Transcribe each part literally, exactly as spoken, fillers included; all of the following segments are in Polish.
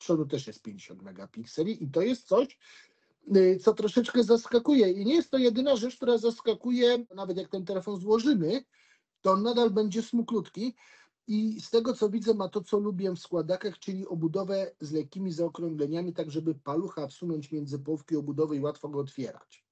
przodu też jest pięćdziesiąt megapikseli i to jest coś, y, co troszeczkę zaskakuje. I nie jest to jedyna rzecz, która zaskakuje, nawet jak ten telefon złożymy, to on nadal będzie smuklutki. I z tego, co widzę, ma to, co lubię w składakach, czyli obudowę z lekkimi zaokrągleniami, tak żeby palucha wsunąć między połówki obudowy i łatwo go otwierać.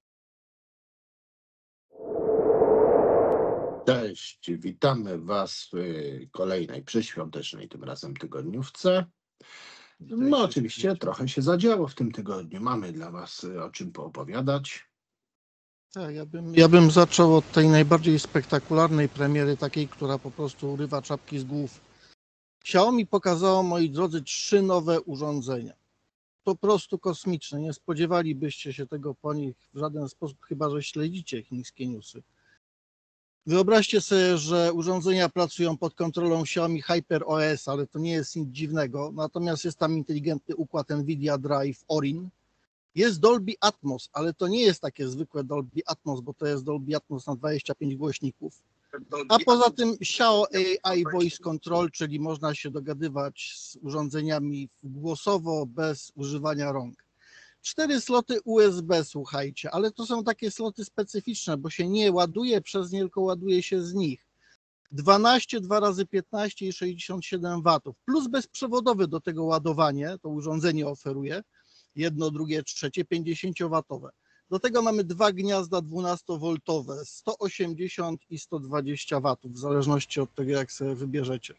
Cześć, witamy Was w kolejnej przedświątecznej tym razem tygodniówce. No oczywiście trochę się zadziało w tym tygodniu. Mamy dla Was o czym poopowiadać. Tak, ja bym, ja bym zaczął od tej najbardziej spektakularnej premiery, takiej, która po prostu urywa czapki z głów. Xiaomi pokazało, moi drodzy, trzy nowe urządzenia. Po prostu kosmiczne. Nie spodziewalibyście się tego po nich w żaden sposób, chyba że śledzicie chińskie newsy. Wyobraźcie sobie, że urządzenia pracują pod kontrolą Xiaomi HyperOS, ale to nie jest nic dziwnego. Natomiast jest tam inteligentny układ NVIDIA Drive Orin. Jest Dolby Atmos, ale to nie jest takie zwykłe Dolby Atmos, bo to jest Dolby Atmos na dwadzieścia pięć głośników. A poza tym Xiao A I Voice Control, czyli można się dogadywać z urządzeniami głosowo, bez używania rąk. Cztery sloty U S B, słuchajcie, ale to są takie sloty specyficzne, bo się nie ładuje przez nie, tylko ładuje się z nich. dwanaście, dwa razy piętnaście i sześćdziesiąt siedem watów, plus bezprzewodowy do tego ładowanie, to urządzenie oferuje, jedno, drugie, trzecie, pięćdziesięciowatowe. Do tego mamy dwa gniazda dwunastowoltowe, sto osiemdziesiąt i sto dwadzieścia watów, w zależności od tego, jak sobie wybierzecie.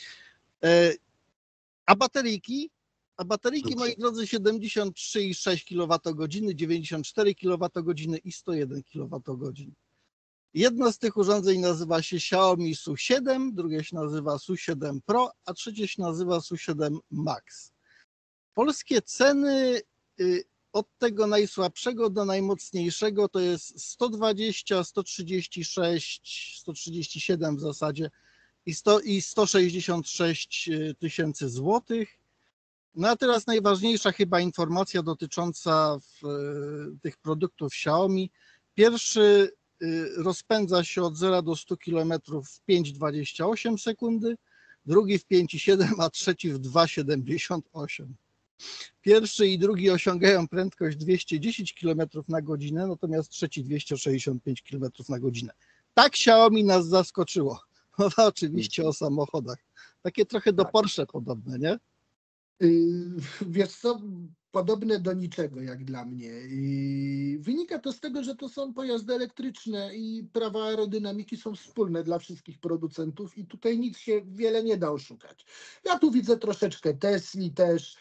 A bateryjki? A bateryjki, moi drodzy, siedemdziesiąt trzy i sześć kilowatogodzin, dziewięćdziesiąt cztery kilowatogodziny i sto jeden kilowatogodzin. Jedno z tych urządzeń nazywa się Xiaomi S U siedem, drugie się nazywa S U siedem Pro, a trzecie się nazywa S U siedem Max. Polskie ceny od tego najsłabszego do najmocniejszego to jest sto dwadzieścia, sto trzydzieści sześć, sto trzydzieści siedem w zasadzie i, sto, i sto sześćdziesiąt sześć tysięcy złotych. No a teraz najważniejsza chyba informacja dotycząca w, tych produktów Xiaomi. Pierwszy rozpędza się od zera do stu kilometrów w pięć przecinek dwadzieścia osiem sekundy, drugi w pięć przecinek siedem, a trzeci w dwa przecinek siedemdziesiąt osiem. Pierwszy i drugi osiągają prędkość dwieście dziesięć kilometrów na godzinę, natomiast trzeci dwieście sześćdziesiąt pięć kilometrów na godzinę. Tak Xiaomi nas zaskoczyło. Mowa oczywiście o samochodach. Takie trochę do Porsche podobne, nie? Wiesz co, podobne do niczego jak dla mnie. I wynika to z tego, że to są pojazdy elektryczne i prawa aerodynamiki są wspólne dla wszystkich producentów i tutaj nic się wiele nie da oszukać. Ja tu widzę troszeczkę Tesli też.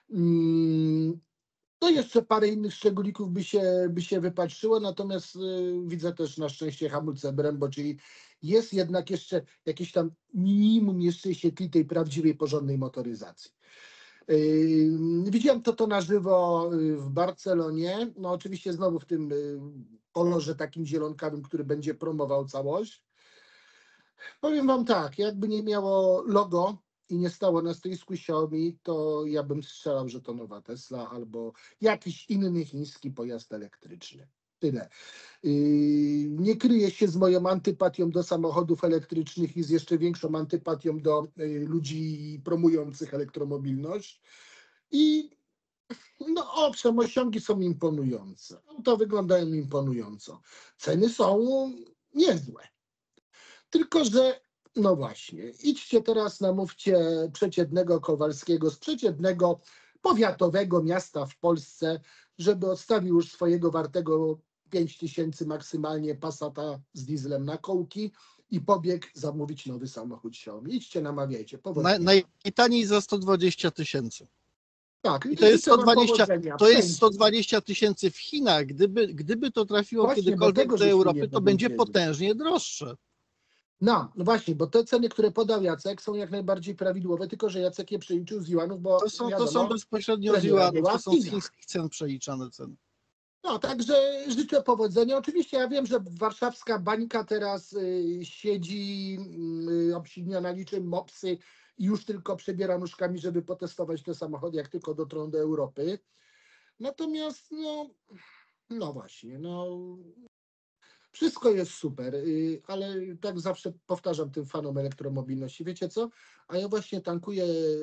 To jeszcze parę innych szczególików by się, by się wypatrzyło, natomiast widzę też na szczęście hamulce Brembo, czyli jest jednak jeszcze jakieś tam minimum jeszcze świetli tej prawdziwej, porządnej motoryzacji. Widziałem to, to na żywo w Barcelonie, no oczywiście znowu w tym kolorze takim zielonkawym, który będzie promował całość. Powiem Wam tak, jakby nie miało logo i nie stało na stoisku Xiaomi, to ja bym strzelał, że to nowa Tesla albo jakiś inny chiński pojazd elektryczny. Tyle. Nie kryje się z moją antypatią do samochodów elektrycznych i z jeszcze większą antypatią do ludzi promujących elektromobilność. I no owszem, osiągi są imponujące. To wyglądają imponująco. Ceny są niezłe. Tylko że, no właśnie, idźcie teraz, namówcie przeciętnego Kowalskiego z przeciętnego powiatowego miasta w Polsce, żeby odstawił już swojego wartego pięć tysięcy maksymalnie Passata z dieslem na kołki i pobiegł zamówić nowy samochód Xiaomi. Idźcie, namawiajcie. Naj, najtaniej za sto dwadzieścia tysięcy. Tak, i to jest sto dwadzieścia, to jest sto dwadzieścia tysięcy w Chinach. Gdyby, gdyby to trafiło właśnie, kiedykolwiek do Europy, to będzie potężnie droższe. No, no właśnie, bo te ceny, które podał Jacek, są jak najbardziej prawidłowe, tylko że Jacek je przeliczył z juanów, bo to są, wiadomo, to są bezpośrednio z juanów, to są z chińskich cen przeliczane ceny. No, także życzę powodzenia. Oczywiście ja wiem, że warszawska bańka teraz y, siedzi y, obsilniona niczym mopsy i już tylko przebiera nóżkami, żeby potestować te samochody, jak tylko dotrą do Europy. Natomiast, no, no właśnie, no... Wszystko jest super, y, ale tak zawsze powtarzam tym fanom elektromobilności. Wiecie co? A ja właśnie tankuję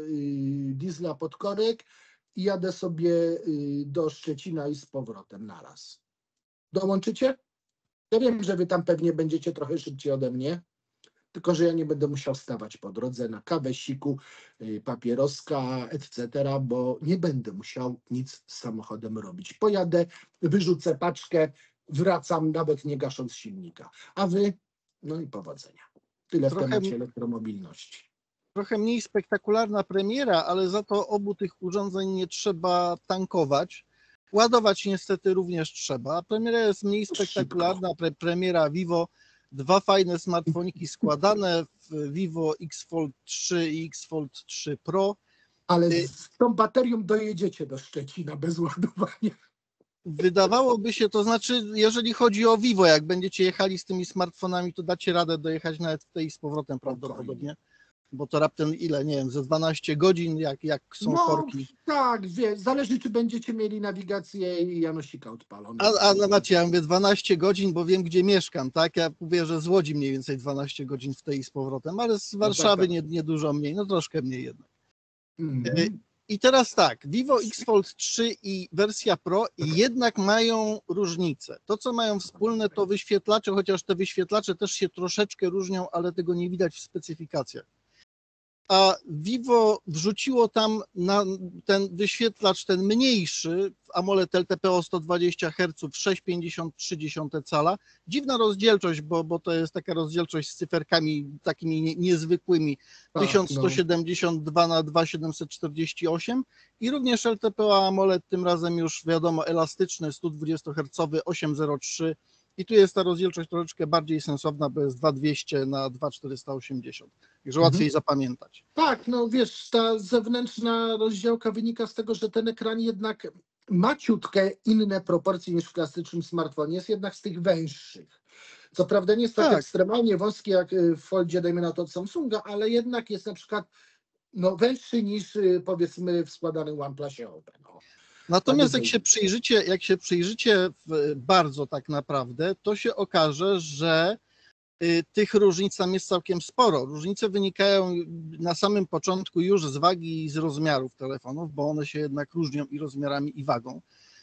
y, diesla pod korek i jadę sobie y, do Szczecina i z powrotem naraz. Dołączycie? Ja wiem, że wy tam pewnie będziecie trochę szybciej ode mnie, tylko że ja nie będę musiał stawać po drodze na kawę, siku, y, papieroska, et cetera, bo nie będę musiał nic z samochodem robić. Pojadę, wyrzucę paczkę, wracam, nawet nie gasząc silnika. A wy? No i powodzenia. Tyle w Trochę, temacie elektromobilności. trochę mniej spektakularna premiera, ale za to obu tych urządzeń nie trzeba tankować. Ładować niestety również trzeba. Premiera jest mniej spektakularna. Pre, premiera Vivo. Dwa fajne smartfoniki składane w Vivo X Fold trzy i X Fold trzy Pro. Ale z tą baterią dojedziecie do Szczecina bez ładowania. Wydawałoby się, to znaczy, jeżeli chodzi o Vivo, jak będziecie jechali z tymi smartfonami, to dacie radę dojechać nawet tutaj z powrotem prawdopodobnie, bo to raptem ile, nie wiem, ze dwanaście godzin, jak, jak są No korki. tak, wie, zależy czy będziecie mieli nawigację i Janosika odpalony. A, a no macie, ja mówię dwanaście godzin, bo wiem, gdzie mieszkam, tak? Ja mówię, że z Łodzi mniej więcej dwanaście godzin w tej i z powrotem, ale z Warszawy tak, tak. nie, nie dużo mniej, no troszkę mniej jednak. Mhm. I teraz tak, Vivo X Fold trzy i wersja Pro jednak mają różnice. To, co mają wspólne, to wyświetlacze, chociaż te wyświetlacze też się troszeczkę różnią, ale tego nie widać w specyfikacjach. A Vivo wrzuciło tam na ten wyświetlacz, ten mniejszy, AMOLED L T P O sto dwadzieścia herców, sześć przecinek pięćdziesiąt trzy cala. Dziwna rozdzielczość, bo, bo to jest taka rozdzielczość z cyferkami takimi nie, niezwykłymi, Tak, tysiąc sto no. siedemdziesiąt dwa na dwa tysiące siedemset czterdzieści osiem i również L T P O AMOLED, tym razem już wiadomo elastyczny, sto dwadzieścia hercowy, osiem zero trzy i tu jest ta rozdzielczość troszeczkę bardziej sensowna, bo jest dwa tysiące dwieście na dwa tysiące czterysta osiemdziesiąt, także Mhm. łatwiej zapamiętać. Tak, no wiesz, ta zewnętrzna rozdziałka wynika z tego, że ten ekran jednak ma ciutkę inne proporcje niż w klasycznym smartfonie, jest jednak z tych węższych. Co prawda nie jest tak, Tak. ekstremalnie wąski jak w Foldzie, dajmy na to od Samsunga, ale jednak jest na przykład no, węższy niż powiedzmy w składanym OnePlusie Open. No. Natomiast jak się przyjrzycie, jak się przyjrzycie bardzo tak naprawdę, to się okaże, że tych różnic tam jest całkiem sporo. Różnice wynikają na samym początku już z wagi i z rozmiarów telefonów, bo one się jednak różnią i rozmiarami, i wagą.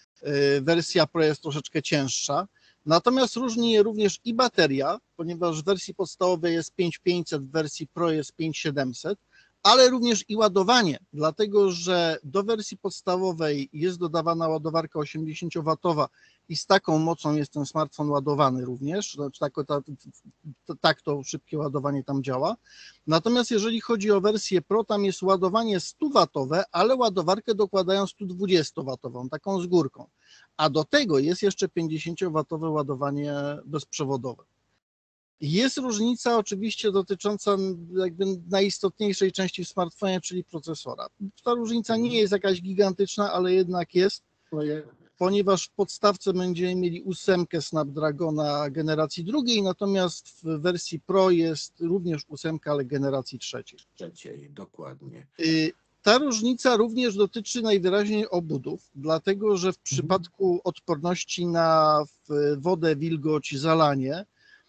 Wersja Pro jest troszeczkę cięższa. Natomiast różni je również i bateria, ponieważ w wersji podstawowej jest pięć tysięcy pięćset, w wersji Pro jest pięć tysięcy siedemset, ale również i ładowanie, dlatego że do wersji podstawowej jest dodawana ładowarka osiemdziesięciowatowa i z taką mocą jest ten smartfon ładowany również, znaczy tak, tak, tak to szybkie ładowanie tam działa. Natomiast jeżeli chodzi o wersję Pro, tam jest ładowanie stowatowe, ale ładowarkę dokładają sto dwudziestowatową, taką z górką, a do tego jest jeszcze pięćdziesięciowatowe ładowanie bezprzewodowe. Jest różnica oczywiście dotycząca jakby najistotniejszej części w smartfonie, czyli procesora. Ta różnica nie jest jakaś gigantyczna, ale jednak jest, ponieważ w podstawce będziemy mieli ósemkę Snapdragona generacji drugiej, natomiast w wersji Pro jest również ósemka, ale generacji trzeciej. Trzeciej, dokładnie. Ta różnica również dotyczy najwyraźniej obudów, dlatego że w przypadku odporności na wodę, wilgoć, zalanie,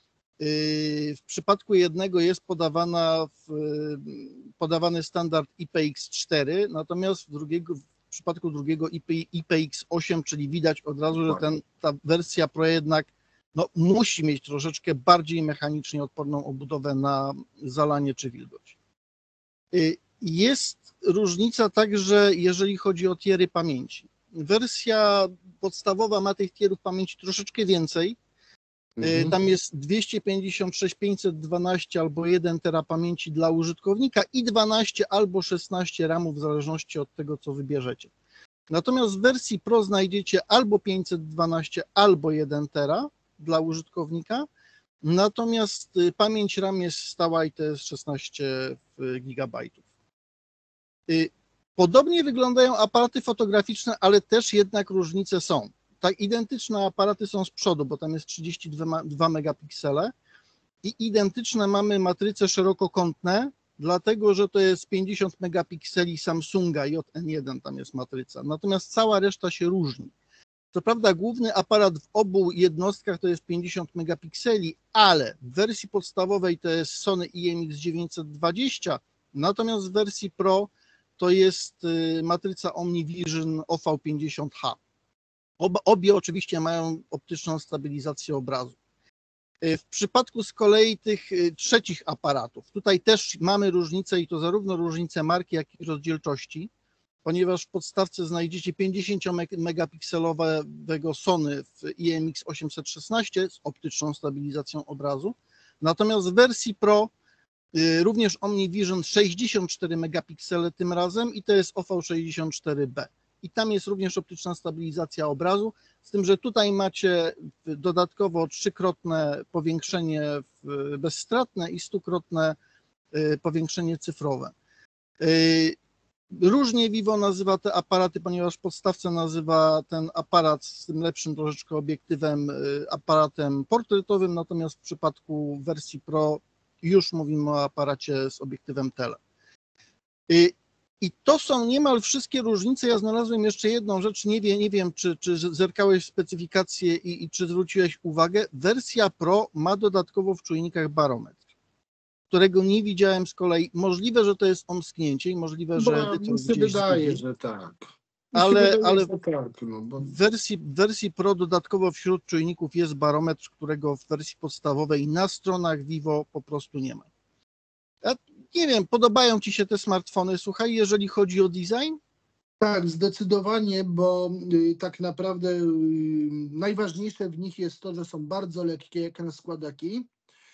w przypadku jednego jest podawana w, podawany standard I P X cztery, natomiast w, drugiego, w przypadku drugiego I P X osiem, czyli widać od razu, że ten, ta wersja Pro jednak no, musi mieć troszeczkę bardziej mechanicznie odporną obudowę na zalanie czy wilgoć. Jest różnica także, jeżeli chodzi o tiery pamięci. Wersja podstawowa ma tych tierów pamięci troszeczkę więcej. Tam jest dwieście pięćdziesiąt sześć, pięćset dwanaście albo jeden tera pamięci dla użytkownika i dwanaście albo szesnaście ramów w zależności od tego, co wybierzecie. Natomiast w wersji Pro znajdziecie albo pięćset dwanaście, albo jeden tera dla użytkownika, natomiast pamięć RAM jest stała i to jest szesnaście gigabajtów. Podobnie wyglądają aparaty fotograficzne, ale też jednak różnice są. Tak, identyczne aparaty są z przodu, bo tam jest trzydzieści dwa megapiksele i identyczne mamy matryce szerokokątne, dlatego że to jest pięćdziesiąt megapikseli Samsunga J N jeden, tam jest matryca, natomiast cała reszta się różni. Co prawda główny aparat w obu jednostkach to jest pięćdziesiąt megapikseli, ale w wersji podstawowej to jest Sony I M X dziewięćset dwadzieścia, natomiast w wersji Pro to jest y, matryca OmniVision O V pięćdziesiąt H. Oba, obie oczywiście mają optyczną stabilizację obrazu. W przypadku z kolei tych trzecich aparatów, tutaj też mamy różnicę i to zarówno różnicę marki, jak i rozdzielczości, ponieważ w podstawce znajdziecie pięćdziesięciomegapikselowego Sony w I M X osiemset szesnaście z optyczną stabilizacją obrazu, natomiast w wersji Pro również OmniVision sześćdziesiąt cztery megapiksele tym razem i to jest O V sześćdziesiąt cztery B. I tam jest również optyczna stabilizacja obrazu, z tym, że tutaj macie dodatkowo trzykrotne powiększenie bezstratne i stukrotne powiększenie cyfrowe. Różnie Vivo nazywa te aparaty, ponieważ w podstawce nazywa ten aparat z tym lepszym troszeczkę obiektywem aparatem portretowym, natomiast w przypadku wersji Pro już mówimy o aparacie z obiektywem tele. I to są niemal wszystkie różnice. Ja znalazłem jeszcze jedną rzecz, nie wiem, nie wiem czy, czy zerkałeś w specyfikację i, i czy zwróciłeś uwagę. Wersja Pro ma dodatkowo w czujnikach barometr, którego nie widziałem z kolei. Możliwe, że to jest omsknięcie i możliwe, że Bo edytor mi się gdzieś wydaje, zgubił. że tak. Mi Ale, się wydaje, ale że tak, no, bo... w wersji, w wersji Pro dodatkowo wśród czujników jest barometr, którego w wersji podstawowej na stronach Vivo po prostu nie ma. Ja nie wiem, podobają Ci się te smartfony, słuchaj, jeżeli chodzi o design? Tak, zdecydowanie, bo y, tak naprawdę y, najważniejsze w nich jest to, że są bardzo lekkie jak na składaki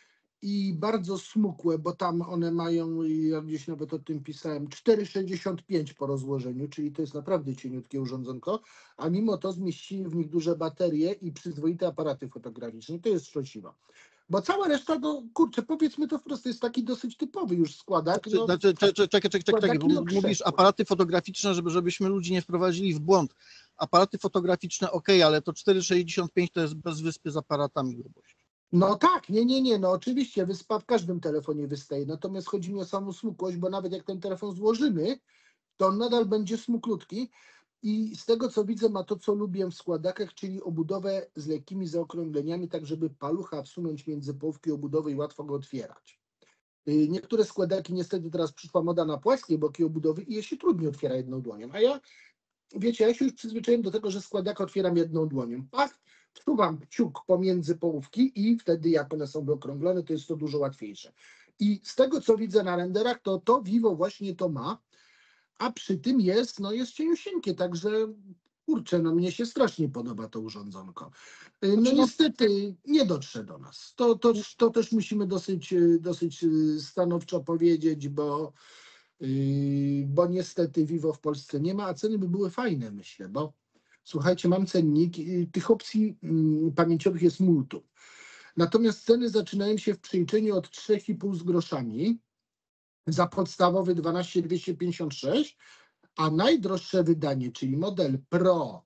i bardzo smukłe, bo tam one mają, ja gdzieś nawet o tym pisałem, cztery sześćdziesiąt pięć po rozłożeniu, czyli to jest naprawdę cieniutkie urządzonko, a mimo to zmieścili w nich duże baterie i przyzwoite aparaty fotograficzne. To jest szczęśliwa. Bo cała reszta, no kurczę, powiedzmy to wprost, jest taki dosyć typowy już składak. No, Znaczy, czekaj, czekaj, czekaj, czekaj, bo składaki, no, mówisz krzesła. aparaty fotograficzne, żeby, żebyśmy ludzi nie wprowadzili w błąd. Aparaty fotograficzne ok, ale to cztery sześćdziesiąt pięć to jest bez wyspy z aparatami grubości. No tak, nie, nie, nie, no oczywiście wyspa w każdym telefonie wystaje, natomiast chodzi mi o samą smukłość, bo nawet jak ten telefon złożymy, to on nadal będzie smuklutki i z tego co widzę ma to, co lubię w składakach, czyli obudowę z lekkimi zaokrągleniami, tak żeby palucha wsunąć między połówki obudowy i łatwo go otwierać. Niektóre składaki, niestety teraz przyszła moda na płaskie boki obudowy i je się trudniej otwiera jedną dłonią, a ja, wiecie, ja się już przyzwyczaiłem do tego, że składaka otwieram jedną dłonią. Pach, wsuwam kciuk pomiędzy połówki i wtedy jak one są wyokrąglone, to jest to dużo łatwiejsze. I z tego co widzę na renderach, to to Vivo właśnie to ma, a przy tym jest, no jest cieniusieńkie, także kurczę, no mnie się strasznie podoba to urządzonko. No Znaczy, no- niestety nie dotrze do nas. To, to, to też musimy dosyć, dosyć stanowczo powiedzieć, bo, yy, bo niestety Vivo w Polsce nie ma, a ceny by były fajne, myślę, bo słuchajcie, mam cennik, yy, tych opcji yy, pamięciowych jest multum. Natomiast ceny zaczynają się w przeliczeniu od trzy i pół z groszami za podstawowy dwanaście tysięcy dwieście pięćdziesiąt sześć, a najdroższe wydanie, czyli model Pro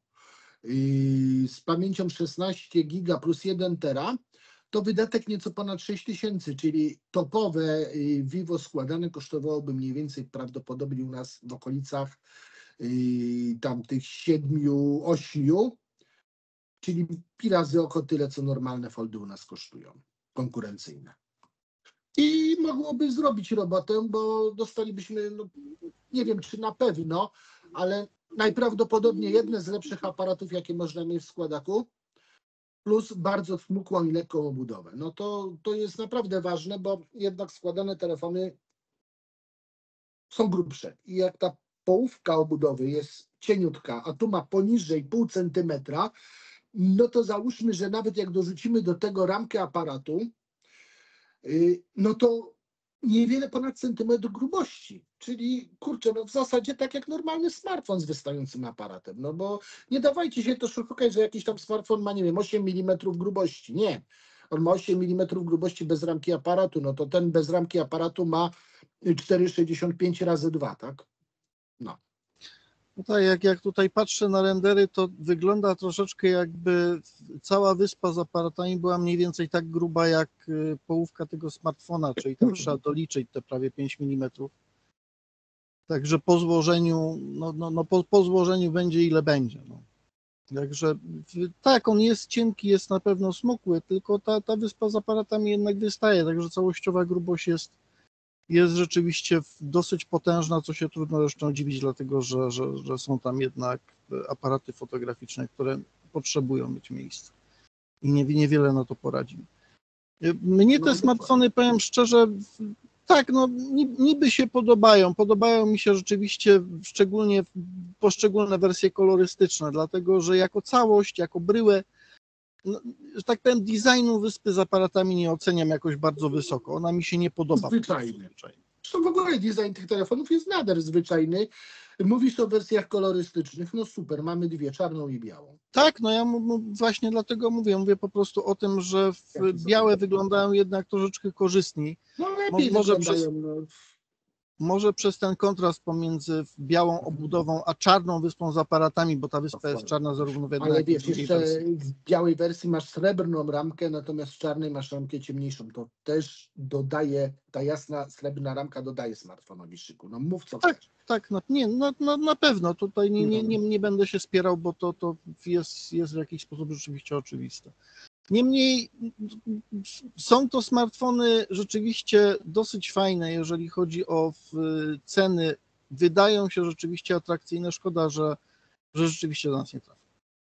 yy, z pamięcią szesnaście giga plus jeden tera, to wydatek nieco ponad sześć tysięcy, czyli topowe yy, Vivo składane kosztowałoby mniej więcej prawdopodobnie u nas w okolicach yy, tam tych siedmiu, ośmiu, czyli pi razy oko tyle, co normalne foldy u nas kosztują, konkurencyjne. I mogłoby zrobić robotę, bo dostalibyśmy, no, nie wiem czy na pewno, ale najprawdopodobniej jedne z lepszych aparatów, jakie można mieć w składaku, plus bardzo smukłą i lekką obudowę. No to, to jest naprawdę ważne, bo jednak składane telefony są grubsze. I jak ta połówka obudowy jest cieniutka, a tu ma poniżej pół centymetra, no to załóżmy, że nawet jak dorzucimy do tego ramkę aparatu, no to niewiele ponad centymetr grubości, czyli kurczę, no w zasadzie tak jak normalny smartfon z wystającym aparatem, no bo nie dawajcie się też szukać, że jakiś tam smartfon ma, nie wiem, osiem milimetrów grubości, nie, on ma osiem milimetrów grubości bez ramki aparatu, no to ten bez ramki aparatu ma cztery sześćdziesiąt pięć razy dwa, tak? No. Tutaj jak, jak tutaj patrzę na rendery, to wygląda troszeczkę jakby cała wyspa z aparatami była mniej więcej tak gruba jak połówka tego smartfona, czyli tam trzeba doliczyć te prawie pięć milimetrów. Także po złożeniu, no, no, no po, po złożeniu będzie ile będzie. No. Także tak, on jest cienki, jest na pewno smukły, tylko ta, ta wyspa z aparatami jednak wystaje, także całościowa grubość jest, jest rzeczywiście dosyć potężna, co się trudno zresztą dziwić, dlatego że, że, że są tam jednak aparaty fotograficzne, które potrzebują mieć miejsce i nie, niewiele na to poradzimy. Mnie te No, smartfony, powiem szczerze, tak, no niby się podobają. Podobają mi się rzeczywiście szczególnie poszczególne wersje kolorystyczne, dlatego że jako całość, jako bryłę, no, że tak powiem, designu wyspy z aparatami nie oceniam jakoś bardzo wysoko. Ona mi się nie podoba. Zwyczajny. Zresztą w ogóle design tych telefonów jest nader zwyczajny. Mówisz o wersjach kolorystycznych, no super, mamy dwie, czarną i białą. Tak, no ja właśnie dlatego mówię, mówię po prostu o tym, że białe wyglądają jednak troszeczkę korzystniej. No lepiej może wyglądają. Przez, no. może przez ten kontrast pomiędzy białą obudową a czarną wyspą z aparatami, bo ta wyspa jest czarna zarówno w jednej, Ale jak i w wiesz, drugiej jeszcze wersji. w białej wersji masz srebrną ramkę, natomiast w czarnej masz ramkę ciemniejszą. To też dodaje, ta jasna srebrna ramka dodaje smartfonowi szyku. No mów co Tak, chcesz. tak, no, nie, no, no, na pewno. Tutaj nie, nie, nie, nie będę się spierał, bo to, to jest, jest w jakiś sposób rzeczywiście oczywiste. Niemniej są to smartfony rzeczywiście dosyć fajne, jeżeli chodzi o ceny. Wydają się rzeczywiście atrakcyjne. Szkoda, że, że rzeczywiście do nas nie trafią.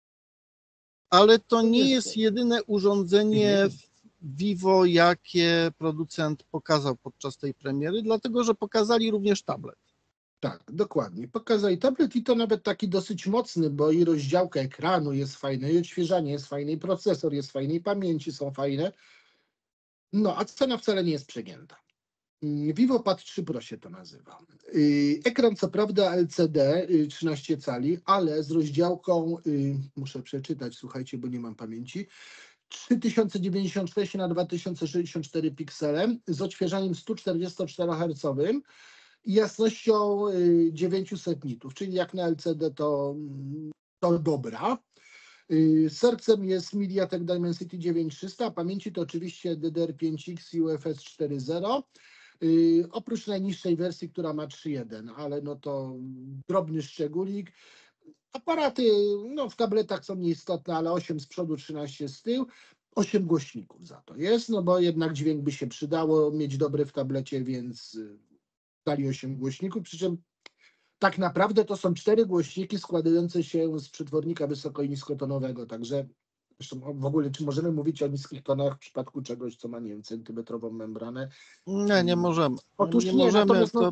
Ale to nie jest jedyne urządzenie Vivo, jakie producent pokazał podczas tej premiery, dlatego że pokazali również tablet. Tak, dokładnie. Pokazali tablet i to nawet taki dosyć mocny, bo i rozdziałka ekranu jest fajna, i odświeżanie jest fajne, i procesor jest fajny, i pamięci są fajne. No, a cena wcale nie jest przegięta. Vivo Pad trzy Pro się to nazywa. Ekran co prawda L C D trzynaście cali, ale z rozdziałką, muszę przeczytać, słuchajcie, bo nie mam pamięci, trzy tysiące dziewięćdziesiąt sześć na dwa tysiące sześćdziesiąt cztery piksele, z odświeżaniem sto czterdziestoczterohercowym i jasnością dziewięćset nitów, czyli jak na L C D to, to dobra. Sercem jest MediaTek Dimensity dziewięć tysięcy trzysta, a pamięci to oczywiście D D R pięć X i U F S cztery zero. Yy, oprócz najniższej wersji, która ma trzy jeden, ale no to drobny szczególik. Aparaty no w tabletach są nieistotne, ale osiem z przodu, trzynaście z tyłu. osiem głośników za to jest, no bo jednak dźwięk by się przydało mieć dobry w tablecie, więc dali osiem głośników, przy czym tak naprawdę to są cztery głośniki składające się z przetwornika wysoko- i niskotonowego, także zresztą w ogóle czy możemy mówić o niskich tonach w przypadku czegoś, co ma, nie wiem, centymetrową membranę? Nie, nie możemy. Otóż nie, nie, możemy, natomiast no, to...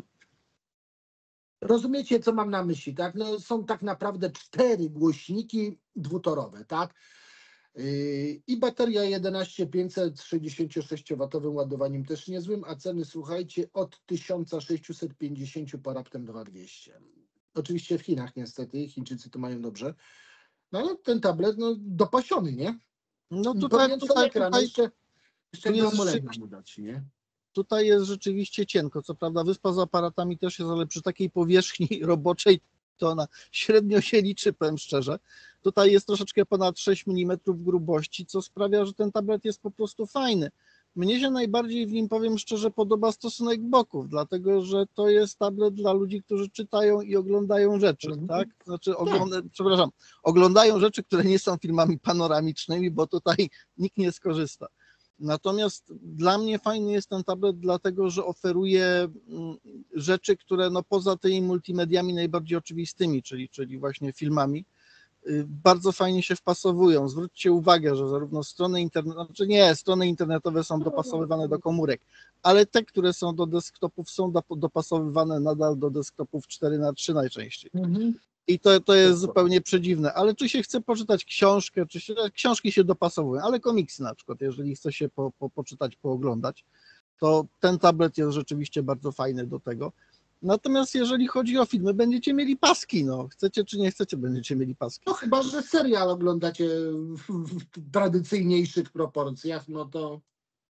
rozumiecie, co mam na myśli, tak? No, są tak naprawdę cztery głośniki dwutorowe, tak? Yy, I bateria jedenaście tysięcy pięćset z sześćdziesięciosześciowatowym ładowaniem też niezłym, a ceny, słuchajcie, od tysiąc sześćset pięćdziesiąt po raptem dwa tysiące dwieście. Oczywiście w Chinach niestety, Chińczycy to mają dobrze. No ale ten tablet, no dopasiony, nie? No tutaj, Powinien tutaj, ekran, tutaj, jeszcze, jeszcze tu jest AMOLEDa mu dać, nie? tutaj jest rzeczywiście cienko. Co prawda wyspa z aparatami też jest, ale przy takiej powierzchni roboczej to ona średnio się liczy, powiem szczerze. Tutaj jest troszeczkę ponad sześć milimetrów grubości, co sprawia, że ten tablet jest po prostu fajny. Mnie się najbardziej w nim, powiem szczerze, podoba stosunek boków, dlatego że to jest tablet dla ludzi, którzy czytają i oglądają rzeczy, Mhm. tak? Znaczy, ogląda, przepraszam, oglądają rzeczy, które nie są filmami panoramicznymi, bo tutaj nikt nie skorzysta. Natomiast dla mnie fajny jest ten tablet, dlatego że oferuje rzeczy, które no poza tymi multimediami najbardziej oczywistymi, czyli, czyli właśnie filmami, bardzo fajnie się wpasowują. Zwróćcie uwagę, że zarówno strony internetowe, znaczy nie, strony internetowe są dopasowywane do komórek, ale te, które są do desktopów, są dopasowywane nadal do desktopów cztery na trzy najczęściej. Mhm. I to, to jest zupełnie przedziwne. Ale czy się chce poczytać książkę, czy się, książki się dopasowują, ale komiksy na przykład, jeżeli chce się po, po, poczytać, pooglądać, to ten tablet jest rzeczywiście bardzo fajny do tego. Natomiast jeżeli chodzi o filmy, będziecie mieli paski, no. Chcecie czy nie chcecie, będziecie mieli paski. No chyba, że serial oglądacie w, w tradycyjniejszych proporcjach, no to,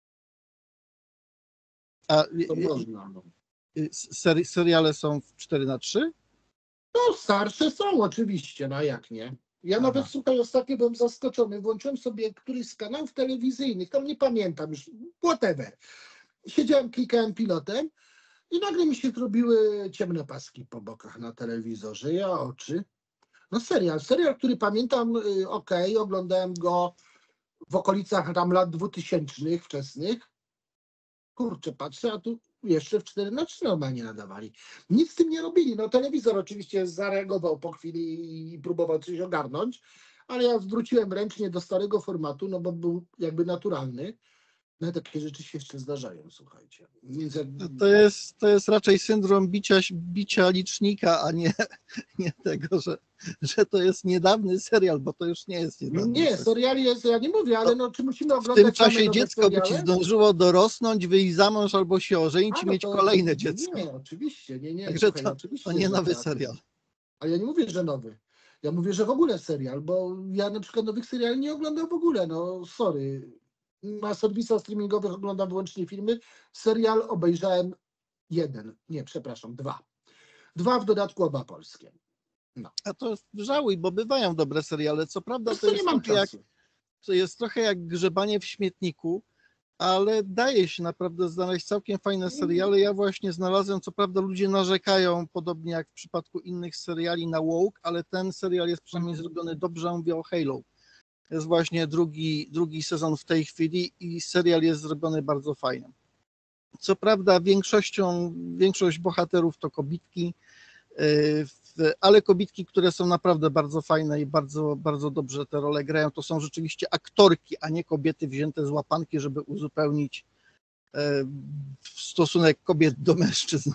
A to można. No. Seri seriale są w cztery na trzy? No starsze są oczywiście, no jak nie. Ja Aha. nawet, słuchaj, ostatnio byłem zaskoczony, włączyłem sobie któryś z kanałów telewizyjnych, tam nie pamiętam już, whatever. Siedziałem, klikałem pilotem i nagle mi się zrobiły ciemne paski po bokach na telewizorze. Ja oczy. No serial, serial, który pamiętam, y, okej, oglądałem go w okolicach tam lat dwutysięcznych wczesnych. Kurczę, patrzę, a tu jeszcze w cztery na trzy normalnie nadawali. Nic z tym nie robili. No telewizor oczywiście zareagował po chwili i próbował coś ogarnąć, ale ja wróciłem ręcznie do starego formatu, no bo był jakby naturalny. No takie rzeczy się jeszcze zdarzają, słuchajcie. Więc jak... To jest, to jest raczej syndrom bicia, bicia licznika, a nie, nie tego, że, że to jest niedawny serial, bo to już nie jest niedawny Nie, serial. seriali jest, ja nie mówię, ale no czy musimy W oglądać tym czasie same nowe dziecko by ci seriale? zdążyło dorosnąć, wyjść za mąż albo się ożenić A, i no mieć to kolejne dziecko. Nie, oczywiście, nie, nie, Także słuchaj, to, oczywiście, to nie że nowy tak. serial. Ale ja nie mówię, że nowy. Ja mówię, że w ogóle serial, bo ja na przykład nowych seriali nie oglądam w ogóle, no sorry. Na serwisach streamingowych oglądam wyłącznie filmy. Serial obejrzałem jeden, nie, przepraszam, dwa. Dwa w dodatku oba polskie. No. A to żałuj, bo bywają dobre seriale. Co prawda Po to prostu jest nie mam trochę jak, czasu. to jest trochę jak grzebanie w śmietniku, ale daje się naprawdę znaleźć całkiem fajne seriale. Ja właśnie znalazłem, co prawda ludzie narzekają, podobnie jak w przypadku innych seriali, na woke, ale ten serial jest przynajmniej zrobiony dobrze, mówię o Halo. Jest właśnie drugi, drugi sezon w tej chwili i serial jest zrobiony bardzo fajnie. Co prawda większością, większość bohaterów to kobitki, ale kobitki, które są naprawdę bardzo fajne i bardzo, bardzo dobrze te role grają, to są rzeczywiście aktorki, a nie kobiety wzięte z łapanki, żeby uzupełnić stosunek kobiet do mężczyzn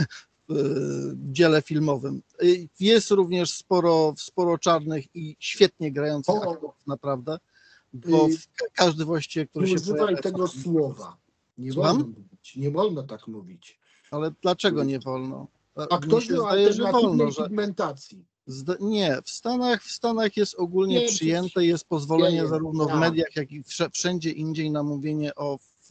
w dziele filmowym. Jest również sporo, sporo czarnych i świetnie grających O, aktorów, naprawdę, bo każdy właściwie, który nie się używaj pojawia... tego słowa. Nie Słucham? wolno mówić. Nie wolno tak mówić. Ale dlaczego nie wolno? Mi się Aktorzy o zdaje, że wolno, alternatywnej że... pigmentacji. Zda... Nie, w Stanach, w Stanach jest ogólnie Wiem, przyjęte, jest pozwolenie wiem, zarówno w tak. mediach, jak i wsz- wszędzie indziej na mówienie o w,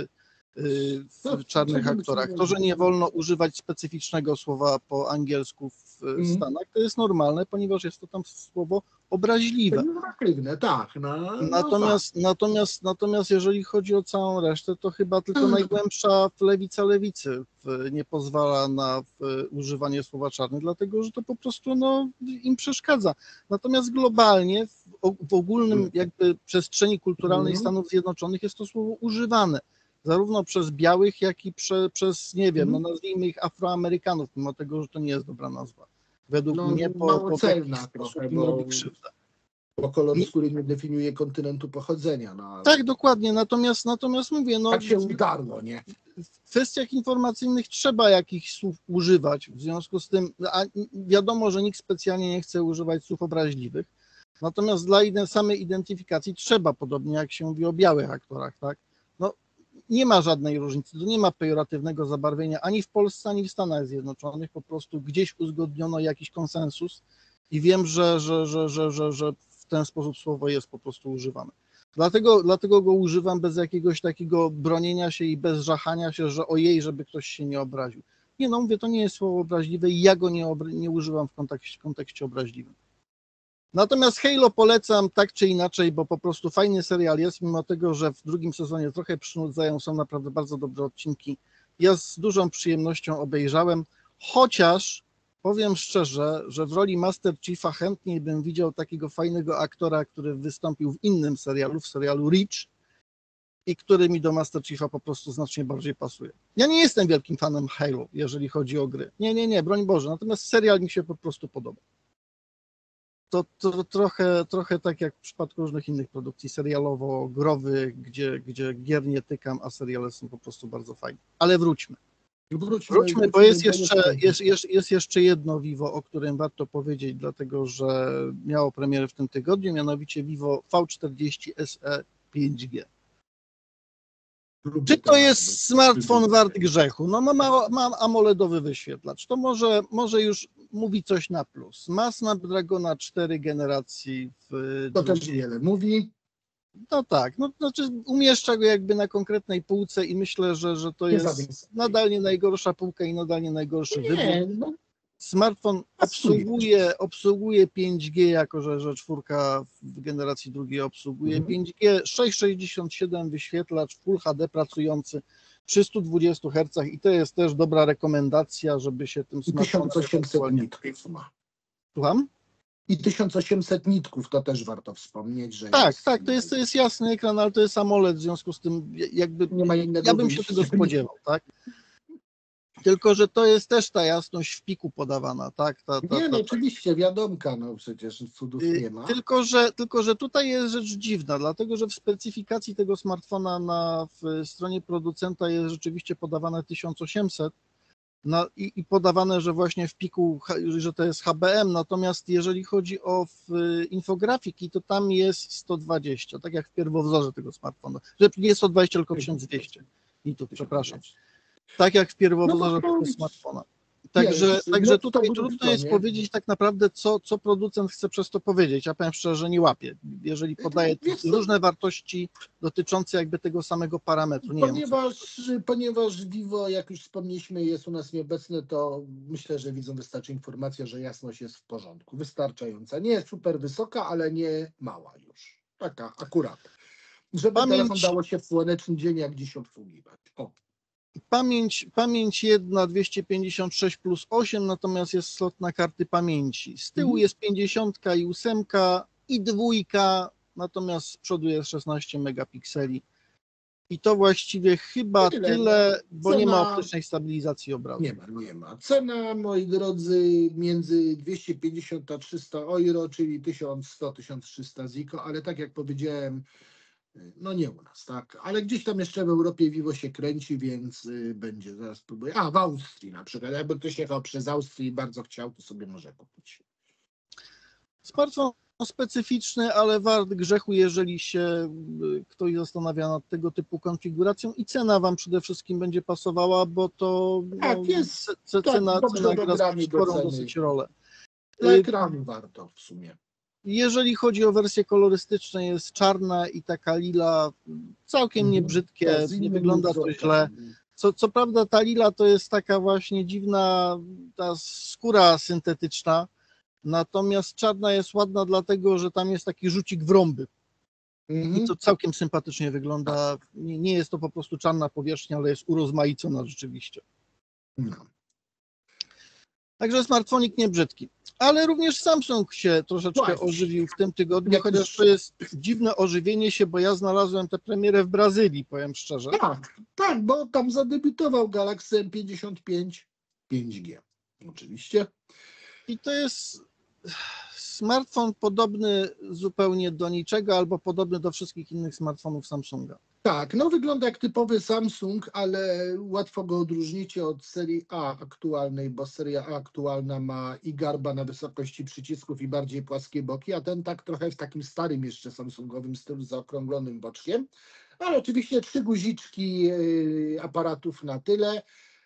w, No, w czarnych czego my aktorach. sobie To, że nie mówimy? wolno używać specyficznego słowa po angielsku w Mhm. Stanach, to jest normalne, ponieważ jest to tam słowo obraźliwe. Pejoratywne, tak. No, no Natomiast, natomiast, natomiast jeżeli chodzi o całą resztę, to chyba tylko najgłębsza lewica lewicy w- nie pozwala na w, używanie słowa czarny, dlatego że to po prostu no, im przeszkadza. Natomiast globalnie, w, o- w ogólnym jakby przestrzeni kulturalnej Mhm. Stanów Zjednoczonych jest to słowo używane. Zarówno przez białych, jak i prze, przez, nie wiem, no Mhm. nazwijmy ich Afroamerykanów, mimo tego, że to nie jest dobra nazwa. Według No, mnie, bo, mało bo w celna jakiś sposób trochę, im bo- robi krzywdę. Bo kolor Nie- skóry nie definiuje kontynentu pochodzenia. No, ale Tak, dokładnie, natomiast, natomiast mówię, no tak się udarło, nie? w kwestiach informacyjnych trzeba jakichś słów używać, w związku z tym, a wiadomo, że nikt specjalnie nie chce używać słów obraźliwych, natomiast dla ide- samej identyfikacji trzeba, podobnie jak się mówi o białych aktorach, tak, no nie ma żadnej różnicy, to nie ma pejoratywnego zabarwienia ani w Polsce, ani w Stanach Zjednoczonych, po prostu gdzieś uzgodniono jakiś konsensus i wiem, że, że, że, że, że, że w ten sposób słowo jest po prostu używane. Dlatego, dlatego go używam bez jakiegoś takiego bronienia się i bez żachania się, że ojej, żeby ktoś się nie obraził. Nie no, mówię, to nie jest słowo obraźliwe i ja go nie, obra- nie używam w kontekście, kontekście obraźliwym. Natomiast Halo polecam tak czy inaczej, bo po prostu fajny serial jest, mimo tego, że w drugim sezonie trochę przynudzają, są naprawdę bardzo dobre odcinki. Ja z dużą przyjemnością obejrzałem, chociaż powiem szczerze, że w roli Master Chiefa chętniej bym widział takiego fajnego aktora, który wystąpił w innym serialu, w serialu Reach i który mi do Master Chiefa po prostu znacznie bardziej pasuje. Ja nie jestem wielkim fanem Halo, jeżeli chodzi o gry. Nie, nie, nie, broń Boże, natomiast serial mi się po prostu podoba. To, to trochę, trochę tak jak w przypadku różnych innych produkcji serialowo-growych, gdzie, gdzie gier nie tykam, a seriale są po prostu bardzo fajne. Ale wróćmy. Wróćmy, Wróćmy, bo wróćmy jest do jeszcze, jeszcze- jest, jest, jest jeszcze jedno Vivo, o którym warto powiedzieć, dlatego że miało premierę w tym tygodniu, mianowicie Vivo V czterdzieści S E pięć G. Lubię Czy to temat, jest bo- smartfon wart grzechu? No ma, ma, ma AMOLEDowy wyświetlacz, to może, może już mówi coś na plus. Ma Snapdragona cztery generacji w To też wiele mówi. No tak, no znaczy umieszcza go jakby na konkretnej półce i myślę, że, że to Nie jest zawies- nadal nie najgorsza półka i nadal nie najgorszy wybór. Nie, no, Smartfon obsługuje, obsługuje pięć G, jako że, że czwórka w generacji drugiej obsługuje Mhm. pięć G, sześćset sześćdziesiąt siedem wyświetlacz Full H D pracujący przy stu dwudziestu hercach i to jest też dobra rekomendacja, żeby się tym i smartfonem tysiąc osiemset ewentualnie... nitrów ma. Słucham? I tysiąc osiemset nitków, to też warto wspomnieć, że Tak, jest, tak, to jest, to jest jasny ekran, ale to jest AMOLED, w związku z tym jakby nie ma innego ja bym się wyjścia. tego spodziewał, tak? Tylko że to jest też ta jasność w piku podawana, tak? Ta, ta, Nie, ta, no ta. oczywiście, wiadomka, no przecież cudów Y, nie ma. Tylko że, tylko, że tutaj jest rzecz dziwna, dlatego że w specyfikacji tego smartfona na w stronie producenta jest rzeczywiście podawane tysiąc osiemset na, i, i podawane, że właśnie w piku, ha- że to jest H B M, natomiast jeżeli chodzi o w, infografiki, to tam jest sto dwadzieścia, tak jak w pierwowzorze tego smartfona. Że nie sto dwadzieścia, tylko tysiąc dwieście nitów, przepraszam. Tak jak w No pierwowzorze bo tego smartfona. Także, wiesz, także no to tutaj brudno, trudno jest nie? powiedzieć tak naprawdę, co, co producent chce przez to powiedzieć. Ja powiem szczerze, że nie łapię. Jeżeli podaje Wiesz co, różne wartości dotyczące jakby tego samego parametru, nie wiem. Ponieważ, ponieważ Vivo, jak już wspomnieliśmy, jest u nas nieobecne, to myślę, że widzom wystarczy informacja, że jasność jest w porządku, wystarczająca. Nie jest super wysoka, ale nie mała już. Taka akurat. Żeby Pamięć- telefon dało się w słoneczny dzień jak dziś obsługiwać. O. Pamięć, pamięć jedna dwieście pięćdziesiąt sześć plus osiem, natomiast jest slot na karty pamięci. Z tyłu Mhm. jest pięćdziesiąt i osiem i dwójka, natomiast z przodu jest szesnaście megapikseli. I to właściwie chyba Tyle. tyle, bo nie ma Cena- optycznej stabilizacji obrazu. Nie ma, nie ma. Cena, moi drodzy, między dwieście pięćdziesiąt a trzysta euro, czyli tysiąc sto do tysiąca trzysta ziko, ale tak jak powiedziałem, no nie u nas, tak, ale gdzieś tam jeszcze w Europie Vivo się kręci, więc y, będzie, zaraz spróbuję. A, w Austrii na przykład, jakby ktoś jechał przez Austrię i bardzo chciał, to sobie może kupić. Smartfon specyficzny, ale wart grzechu, jeżeli się y, ktoś zastanawia nad tego typu konfiguracją i cena Wam przede wszystkim będzie pasowała, bo to no, Tak, jest, ce- ce- tak, cena, dobrze cena gra dobrany do sporą ceny. dosyć rolę. Dla Y, ekranu warto w sumie. Jeżeli chodzi o wersje kolorystyczne, jest czarna i taka lila, całkiem nie brzydkie, Tak, z nie innymi wygląda to wzorkami. źle. Co, co prawda ta lila to jest taka właśnie dziwna ta skóra syntetyczna, natomiast czarna jest ładna dlatego, że tam jest taki rzucik w rąby i Mhm. to całkiem sympatycznie wygląda. Nie, nie jest to po prostu czarna powierzchnia, ale jest urozmaicona rzeczywiście. No. Także smartfonik nie brzydki. Ale również Samsung się troszeczkę Właśnie. ożywił w tym tygodniu, Jak chociaż już- to jest dziwne ożywienie się, bo ja znalazłem tę premierę w Brazylii, powiem szczerze. Tak, tak, bo tam zadebiutował Galaxy M pięćdziesiąt pięć pięć G. Oczywiście. I to jest smartfon podobny zupełnie do niczego, albo podobny do wszystkich innych smartfonów Samsunga. Tak, no wygląda jak typowy Samsung, ale łatwo go odróżnić od serii A aktualnej, bo seria A aktualna ma i garba na wysokości przycisków i bardziej płaskie boki, a ten tak trochę w takim starym jeszcze Samsungowym stylu z zaokrąglonym boczkiem, ale oczywiście trzy guziczki yy, aparatów na tyle.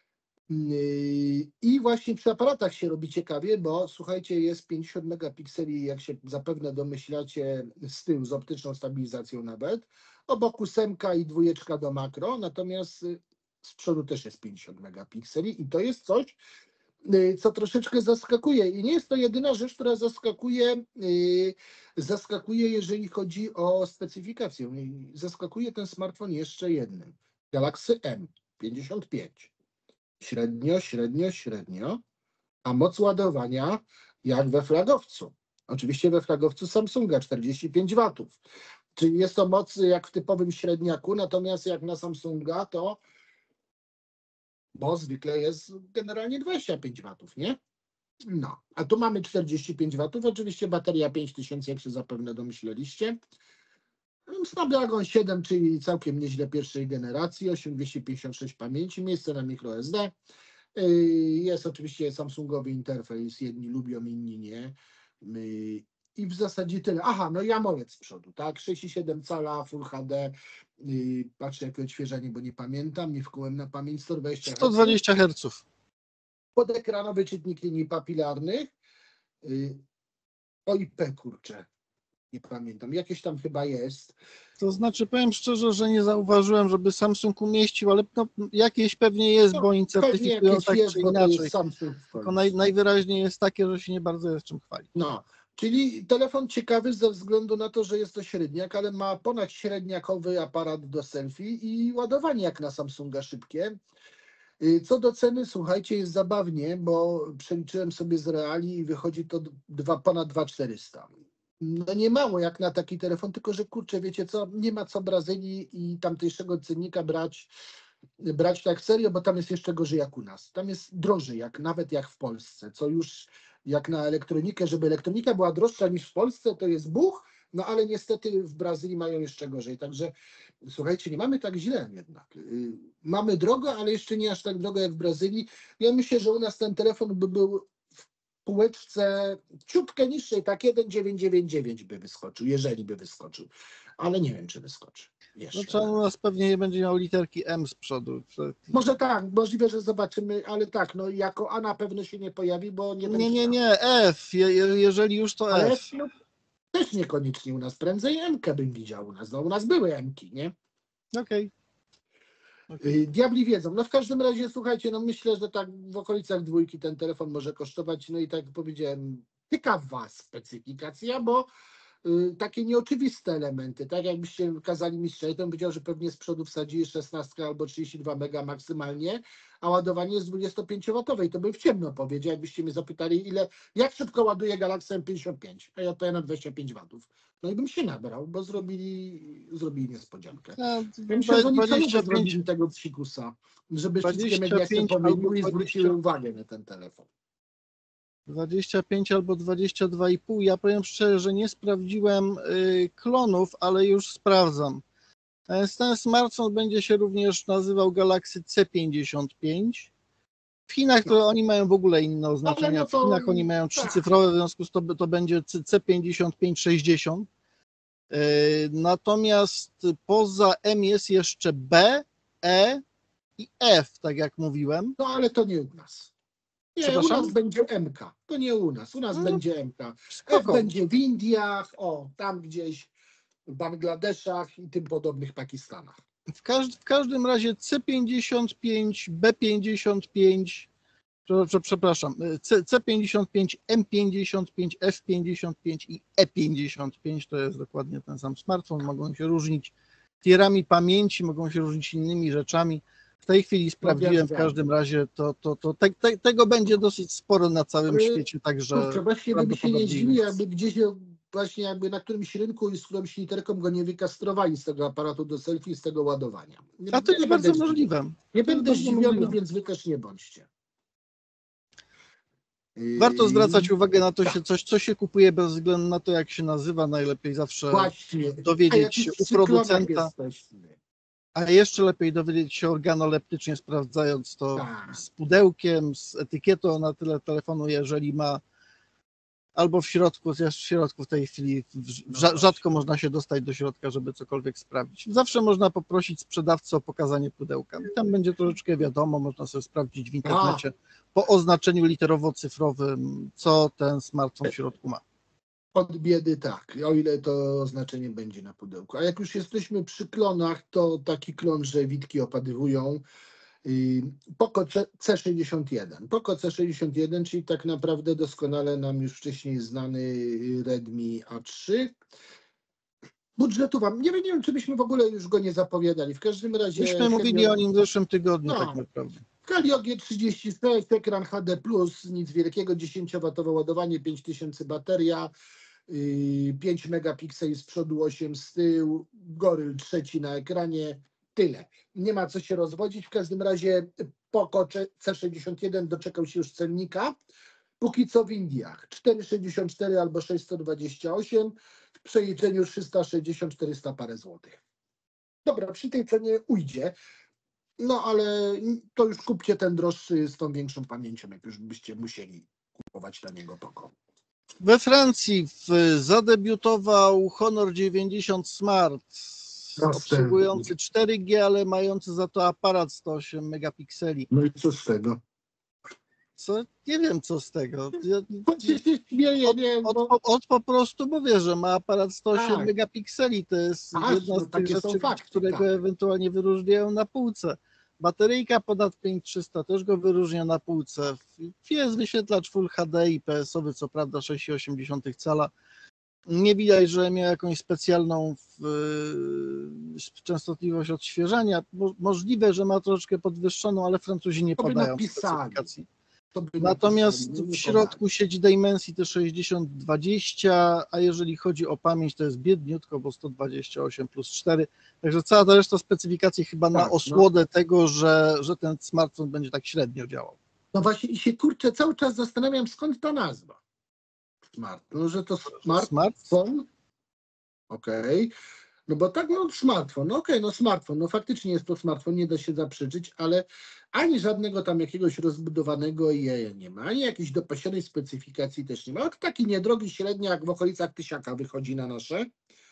Yy, I właśnie przy aparatach się robi ciekawie, bo słuchajcie, jest pięćdziesiąt megapikseli, jak się zapewne domyślacie, z tyłu z optyczną stabilizacją nawet. Obok ósemka i dwójeczka do makro, natomiast y, z przodu też jest pięćdziesiąt megapikseli i to jest coś, y, co troszeczkę zaskakuje. I nie jest to jedyna rzecz, która zaskakuje, y, zaskakuje, jeżeli chodzi o specyfikację. I zaskakuje ten smartfon jeszcze jednym. Galaxy M pięćdziesiąt pięć. Średnio, średnio, średnio, a moc ładowania jak we flagowcu. Oczywiście we flagowcu Samsunga czterdzieści pięć watów. Czyli jest to moc jak w typowym średniaku, natomiast jak na Samsunga to, bo zwykle jest generalnie dwadzieścia pięć watów, nie? No, a tu mamy czterdzieści pięć watów, oczywiście bateria pięć tysięcy, jak się zapewne domyśleliście. Snapdragon siedem, czyli całkiem nieźle pierwszej generacji, osiem dwieście pięćdziesiąt sześć pamięci, miejsce na microSD. Yy, Jest oczywiście Samsungowy interfejs, jedni lubią, inni nie. Yy, I w zasadzie tyle. Aha, no i AMOLED z przodu, tak? sześć i siedem cala, Full H D. Yy, Patrzę jakie odświeżanie, bo nie pamiętam, nie wkułem na pamięć, sto dwadzieścia sto dwadzieścia herców. Podekranowy czytnik linii papilarnych. Yy, O I P, kurczę, nie pamiętam, jakieś tam chyba jest. To znaczy, powiem szczerze, że nie zauważyłem, żeby Samsung umieścił, ale no, jakieś pewnie jest, bo oni Pewnie certyfikują jakieś tak jest, czy bo to inaczej. jest Samsung w Tylko końcu. naj, najwyraźniej jest takie, że się nie bardzo jest czym chwalić. No, czyli telefon ciekawy ze względu na to, że jest to średniak, ale ma ponad średniakowy aparat do selfie i ładowanie jak na Samsunga szybkie. Y, Co do ceny, słuchajcie, jest zabawnie, bo przeliczyłem sobie z reali i wychodzi to dwa, ponad dwa tysiące czterysta. No nie mało jak na taki telefon, tylko że kurczę, wiecie co, nie ma co Brazylii i tamtejszego cennika brać, brać tak serio, bo tam jest jeszcze gorzej jak u nas. Tam jest drożej, jak nawet jak w Polsce, co już jak na elektronikę, żeby elektronika była droższa niż w Polsce, to jest buch, no ale niestety w Brazylii mają jeszcze gorzej. Także słuchajcie, nie mamy tak źle jednak. Y, Mamy drogo, ale jeszcze nie aż tak drogo jak w Brazylii. Ja myślę, że u nas ten telefon by był w półeczce ciutkę niższej, tak jeden tysiąc dziewięćset dziewięćdziesiąt dziewięć by wyskoczył, jeżeli by wyskoczył. Ale nie wiem, czy wyskoczy. No Jeszcze. trzeba u nas pewnie nie będzie miał literki M z przodu. Może tak, możliwe, że zobaczymy, ale tak, no jako A na pewno się nie pojawi, bo nie Nie, będzie nie, miał. nie, F. Je, je- jeżeli już to Ale F. no, też niekoniecznie u nas, prędzej M-kę bym widział u nas. No u nas były M-ki, nie? Okej. Y, Diabli wiedzą. No w każdym razie, słuchajcie, no myślę, że tak w okolicach dwójki ten telefon może kosztować, no i tak jak powiedziałem, ciekawa specyfikacja, bo y, takie nieoczywiste elementy, tak jakbyście kazali mi strzelić, to bym powiedział, że pewnie z przodu wsadzili szesnaście albo trzydzieści dwa mega maksymalnie, a ładowanie jest dwudziestopięciowatowe, to bym w ciemno powiedział, jakbyście mnie zapytali, ile, jak szybko ładuje Galaxy M pięćdziesiąt pięć, a ja odpowiem na dwadzieścia pięć watów. No i bym się nabrał, bo zrobili, zrobili niespodziankę. No, Ja myślę, że oni celowo dwadzieścia pięć, zrobili tego psikusa, żeby wszystkie dwadzieścia media się pięć pomyliły i albo zwróciły dwadzieścia uwagę na ten telefon. dwadzieścia pięć albo dwadzieścia dwa i pół. Ja powiem szczerze, że nie sprawdziłem y, klonów, ale już sprawdzam. E, Ten smartfon będzie się również nazywał Galaxy C pięćdziesiąt pięć. W Chinach to oni mają w ogóle inne oznaczenia. no W to- Chinach oni mają tak. trzycyfrowe, w związku z tym to będzie C pięćdziesiąt pięć sześćdziesiąt. E, Natomiast poza M jest jeszcze B, E i F, tak jak mówiłem. No ale to nie u nas. Nie, u Przepraszam? nas będzie M K. To nie u nas. U nas No, będzie M K. F Spoko. będzie w Indiach, o, tam gdzieś w Bangladeszach i tym podobnych Pakistanach. W, każd w każdym razie C pięćdziesiąt pięć, B pięćdziesiąt pięć, prze- prze- przepraszam, C, C55, M pięćdziesiąt pięć, F pięćdziesiąt pięć i E pięćdziesiąt pięć to jest dokładnie ten sam smartfon. Mogą się różnić tierami pamięci, mogą się różnić innymi rzeczami. W tej chwili sprawdziłem, w każdym razie to, to, to te, te, tego będzie dosyć sporo na całym Ale, świecie, także Kurczę, właśnie bym się nie prawdopodobnie zdziwił, jest. jakby gdzieś właśnie jakby na którymś rynku i z którąś literką go nie wykastrowali z tego aparatu do selfie, z tego ładowania. Nie, A to nie jest będę bardzo zdziwiony. możliwe. Nie To jest będę bardzo zdziwiony, możliwe. więc wy też nie bądźcie. Warto Yy, zwracać uwagę na to, tak. się coś, co się kupuje bez względu na to, jak się nazywa. Najlepiej zawsze Właśnie. A dowiedzieć jak się już u przy klonach producenta, jesteśmy. a jeszcze lepiej dowiedzieć się organoleptycznie, sprawdzając to Tak. z pudełkiem, z etykietą na tyle telefonu, jeżeli ma albo w środku, w środku w tej chwili w- rza- rzadko można się dostać do środka, żeby cokolwiek sprawdzić. Zawsze można poprosić sprzedawcę o pokazanie pudełka. I tam będzie troszeczkę wiadomo, można sobie sprawdzić w internecie po oznaczeniu literowo-cyfrowym, co ten smartfon w środku ma. Od biedy tak, o ile to oznaczenie będzie na pudełku. A jak już jesteśmy przy klonach, to taki klon, że witki opadywują. Yy, Poco C sześćdziesiąt jeden. Poco C sześćdziesiąt jeden, czyli tak naprawdę doskonale nam już wcześniej znany Redmi A trzy. Budżetu wam, nie wiem, nie wiem, czy byśmy w ogóle już go nie zapowiadali. W każdym razie... Myśmy mówili o nim w zeszłym tygodniu, No. tak naprawdę. Helio G trzydzieści sześć, ekran H D plus, nic wielkiego, dziesięciowatowe ładowanie, pięć tysięcy bateria, yy, pięć megapikseli z przodu, osiem z tyłu, goryl trzeci na ekranie, tyle. Nie ma co się rozwodzić, w każdym razie Poco C sześćdziesiąt jeden doczekał się już cennika, póki co w Indiach, czterysta sześćdziesiąt cztery albo sześćset dwadzieścia osiem, w przeliczeniu trzysta sześćdziesiąt czterysta parę złotych. Dobra, przy tej cenie ujdzie. No ale to już kupcie ten droższy z tą większą pamięcią, jak już byście musieli kupować na niego Poco. We Francji w, zadebiutował Honor dziewięćdziesiąt Smart, Następny. obsługujący cztery G, ale mający za to aparat sto osiem megapikseli. No i co z tego? Co? Nie wiem, co z tego. Ja, Choć się śmieję, nie wiem, od, bo... od, od po prostu mówię, że ma aparat sto osiem Tak. megapikseli. To jest Tak, jedna no z tych takie są rzeczy, fakty, które tak. go ewentualnie wyróżniają na półce. Bateryjka ponad pięć tysięcy trzysta też go wyróżnia na półce. Jest wyświetlacz Full H D I P S-owy, co prawda sześć przecinek osiem cala. Nie widać, że miał jakąś specjalną w, y, częstotliwość odświeżania. Mo, możliwe, że ma troszeczkę podwyższoną, ale Francuzi nie To by podają napisali. specyfikacji. To by Natomiast napisali, no w nie środku podali. siedzi Dimensity sześćdziesiąt dwadzieścia, a jeżeli chodzi o pamięć, to jest biedniutko, bo sto dwadzieścia osiem plus cztery. Także cała ta reszta specyfikacji chyba na Tak, no. osłodę tego, że, że ten smartfon będzie tak średnio działał. No właśnie i się kurczę cały czas zastanawiam, skąd ta nazwa. Smart. No, że to smartfon. Smart? Okej. No bo tak, no smartfon, no okej, no smartfon, no faktycznie jest to smartfon, nie da się zaprzeczyć, ale ani żadnego tam jakiegoś rozbudowanego je nie ma, ani jakiejś dopasionej specyfikacji też nie ma. No to taki niedrogi, średniak w okolicach tysiaka wychodzi na nasze.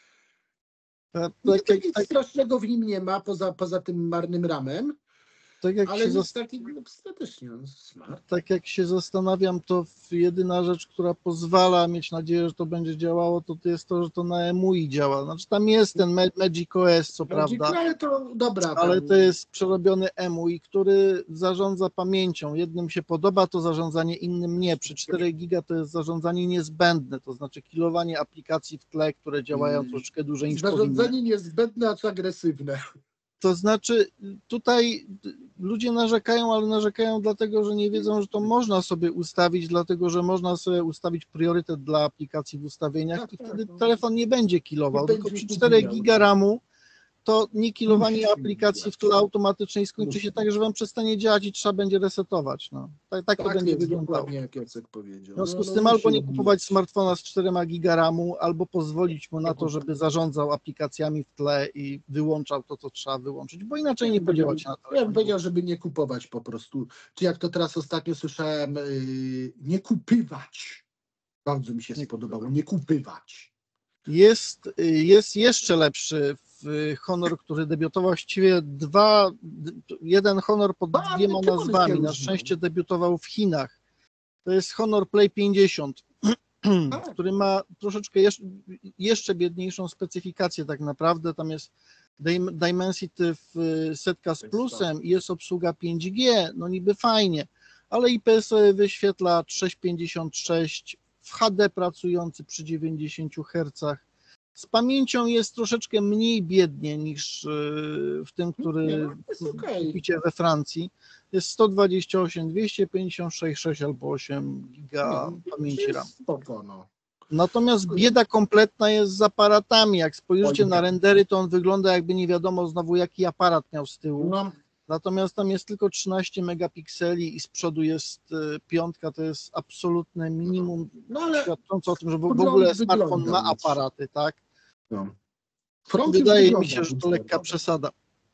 Tak, Nic tak, nic tak, strasznego w nim nie ma, poza, poza tym marnym ramem, tak jak ale się nic zas- takiego ostatecznie, no, smart. tak jak się zastanawiam, to jedyna rzecz, która pozwala mieć nadzieję, że to będzie działało, to jest to, że to na E M U I działa. Znaczy tam jest ten Magic O S, co prawda, Ale to dobra. ale tam- to jest przerobiony E M U I, który zarządza pamięcią. Jednym się podoba to zarządzanie, innym nie. Przy cztery giga to jest zarządzanie niezbędne, to znaczy kilowanie aplikacji w tle, które działają Mm. troszeczkę dłużej niż powinny. Zarządzanie niezbędne, a co agresywne. To znaczy tutaj ludzie narzekają, ale narzekają dlatego, że nie wiedzą, że to można sobie ustawić, dlatego że można sobie ustawić priorytet dla aplikacji w ustawieniach Tak, i tak, wtedy no. telefon nie będzie kilował, Nie tylko będzie przy cztery kilował. giga ramu to nie kilowanie Musi aplikacji w kilować. tle automatycznej skończy Musi. się tak, że wam przestanie działać i trzeba będzie resetować. No. Tak, tak to Tak będzie jest, wyglądało. dokładnie jak Jacek powiedział. W związku No, z no, tym musi albo nie odbijać. kupować smartfona z czterema giga ramu, albo pozwolić mu na to, żeby zarządzał aplikacjami w tle i wyłączał to, co trzeba wyłączyć, bo inaczej nie podziałać na Ja bym telefonie. powiedział, żeby nie kupować po prostu. Czy jak to teraz ostatnio słyszałem, yy, nie kupywać. Bardzo mi się Nie spodobało, nie kupywać. Jest, jest jeszcze lepszy w Honor, który debiutował właściwie dwa, jeden Honor pod No, ale dwiema czym one się nazwami. Na różnią? szczęście debiutował w Chinach. To jest Honor Play pięćdziesiąt, Tak. który ma troszeczkę jeszcze, jeszcze biedniejszą specyfikację tak naprawdę. Tam jest Dim- Dimensity w setka z plusem i jest obsługa pięć G, no niby fajnie, ale I P S wyświetla trzysta pięćdziesiąt sześć w H D pracujący przy dziewięćdziesięciu hercach. Z pamięcią jest troszeczkę mniej biednie niż yy, w tym, Nie, który no, jest okej. kupicie we Francji. Jest sto dwadzieścia osiem, dwieście pięćdziesiąt sześć, sześć albo osiem giga No, pamięci RAM. jest spoko, no. Natomiast bieda kompletna jest z aparatami. Jak spojrzycie Oj, na rendery, to on wygląda jakby nie wiadomo znowu jaki aparat miał z tyłu. No, Natomiast tam jest tylko trzynaście megapikseli i z przodu jest y, piątka, to jest absolutne minimum no ale świadczące o tym, że w, w wygląda- ogóle smartfon wygląda ma już. aparaty, tak? no. Front już Wydaje mi wygląda się, że to wystarczająco. lekka przesada.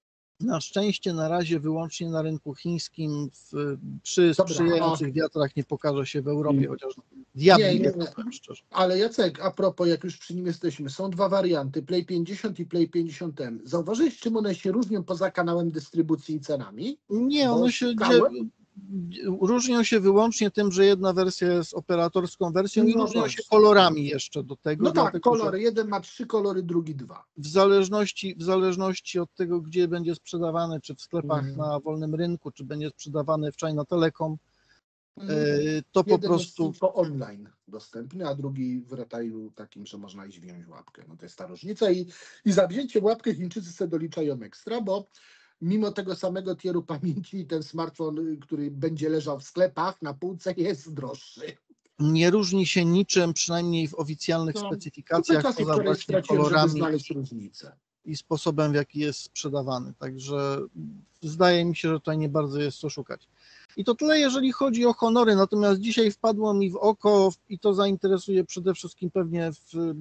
Na szczęście na razie wyłącznie na rynku chińskim w, przy Dobra, sprzyjających wiatrach nie pokaże się w Europie, Mm. chociaż diabli Nie, nie, wie, nie. powiem szczerze. Ale Jacek, a propos, jak już przy nim jesteśmy, są dwa warianty, Play pięćdziesiąt i Play pięćdziesiąt M. Zauważyłeś, czym one się różnią poza kanałem dystrybucji i cenami? Nie, Bo one się szukałem- dzie- różnią się wyłącznie tym, że jedna wersja jest operatorską wersją i No różnią się właśnie. kolorami jeszcze do tego. No tak, dlatego, że kolory. Jeden ma trzy kolory, drugi dwa. w zależności, w zależności od tego, gdzie będzie sprzedawany, czy w sklepach Mm. na wolnym rynku, czy będzie sprzedawany w China Telecom, e, to po Jeden prostu jest tylko online dostępny, a drugi w retailu takim, że można iść wziąć łapkę. No to jest ta różnica i, i za wzięcie w łapkę Chińczycy sobie doliczają ekstra, bo mimo tego samego tieru pamięci ten smartfon, który będzie leżał w sklepach na półce, jest droższy. nie różni się niczym, przynajmniej w oficjalnych No, Kupę specyfikacjach, czasu poza wczoraj właśnie straciłem, żeby kolorami znaleźć różnicę. i sposobem, w jaki jest sprzedawany. Także zdaje mi się, że tutaj nie bardzo jest co szukać. I to tyle, jeżeli chodzi o Honory, natomiast dzisiaj wpadło mi w oko i to zainteresuje przede wszystkim pewnie w,